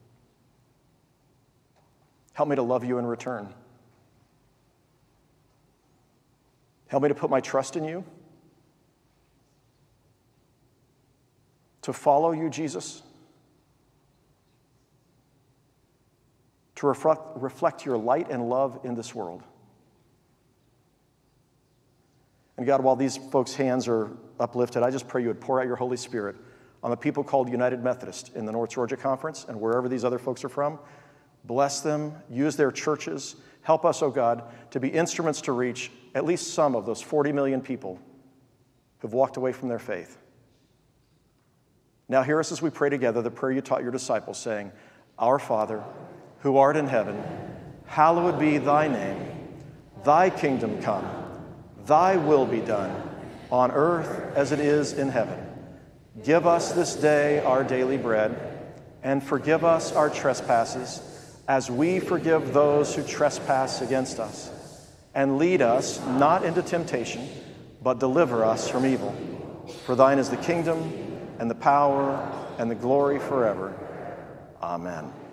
Help me to love you in return. Help me to put my trust in you, to follow you, Jesus, to reflect your light and love in this world. And God, while these folks' hands are uplifted, I just pray you would pour out your Holy Spirit on the people called United Methodist in the North Georgia Conference and wherever these other folks are from. Bless them, use their churches. Help us, oh God, to be instruments to reach at least some of those 40 million people who've walked away from their faith. Now hear us as we pray together the prayer you taught your disciples, saying, Our Father, who art in heaven, hallowed be thy name. Thy kingdom come, thy will be done, on earth as it is in heaven. Give us this day our daily bread, and forgive us our trespasses, as we forgive those who trespass against us. And lead us not into temptation, but deliver us from evil. For thine is the kingdom, and the power, and the glory forever. Amen.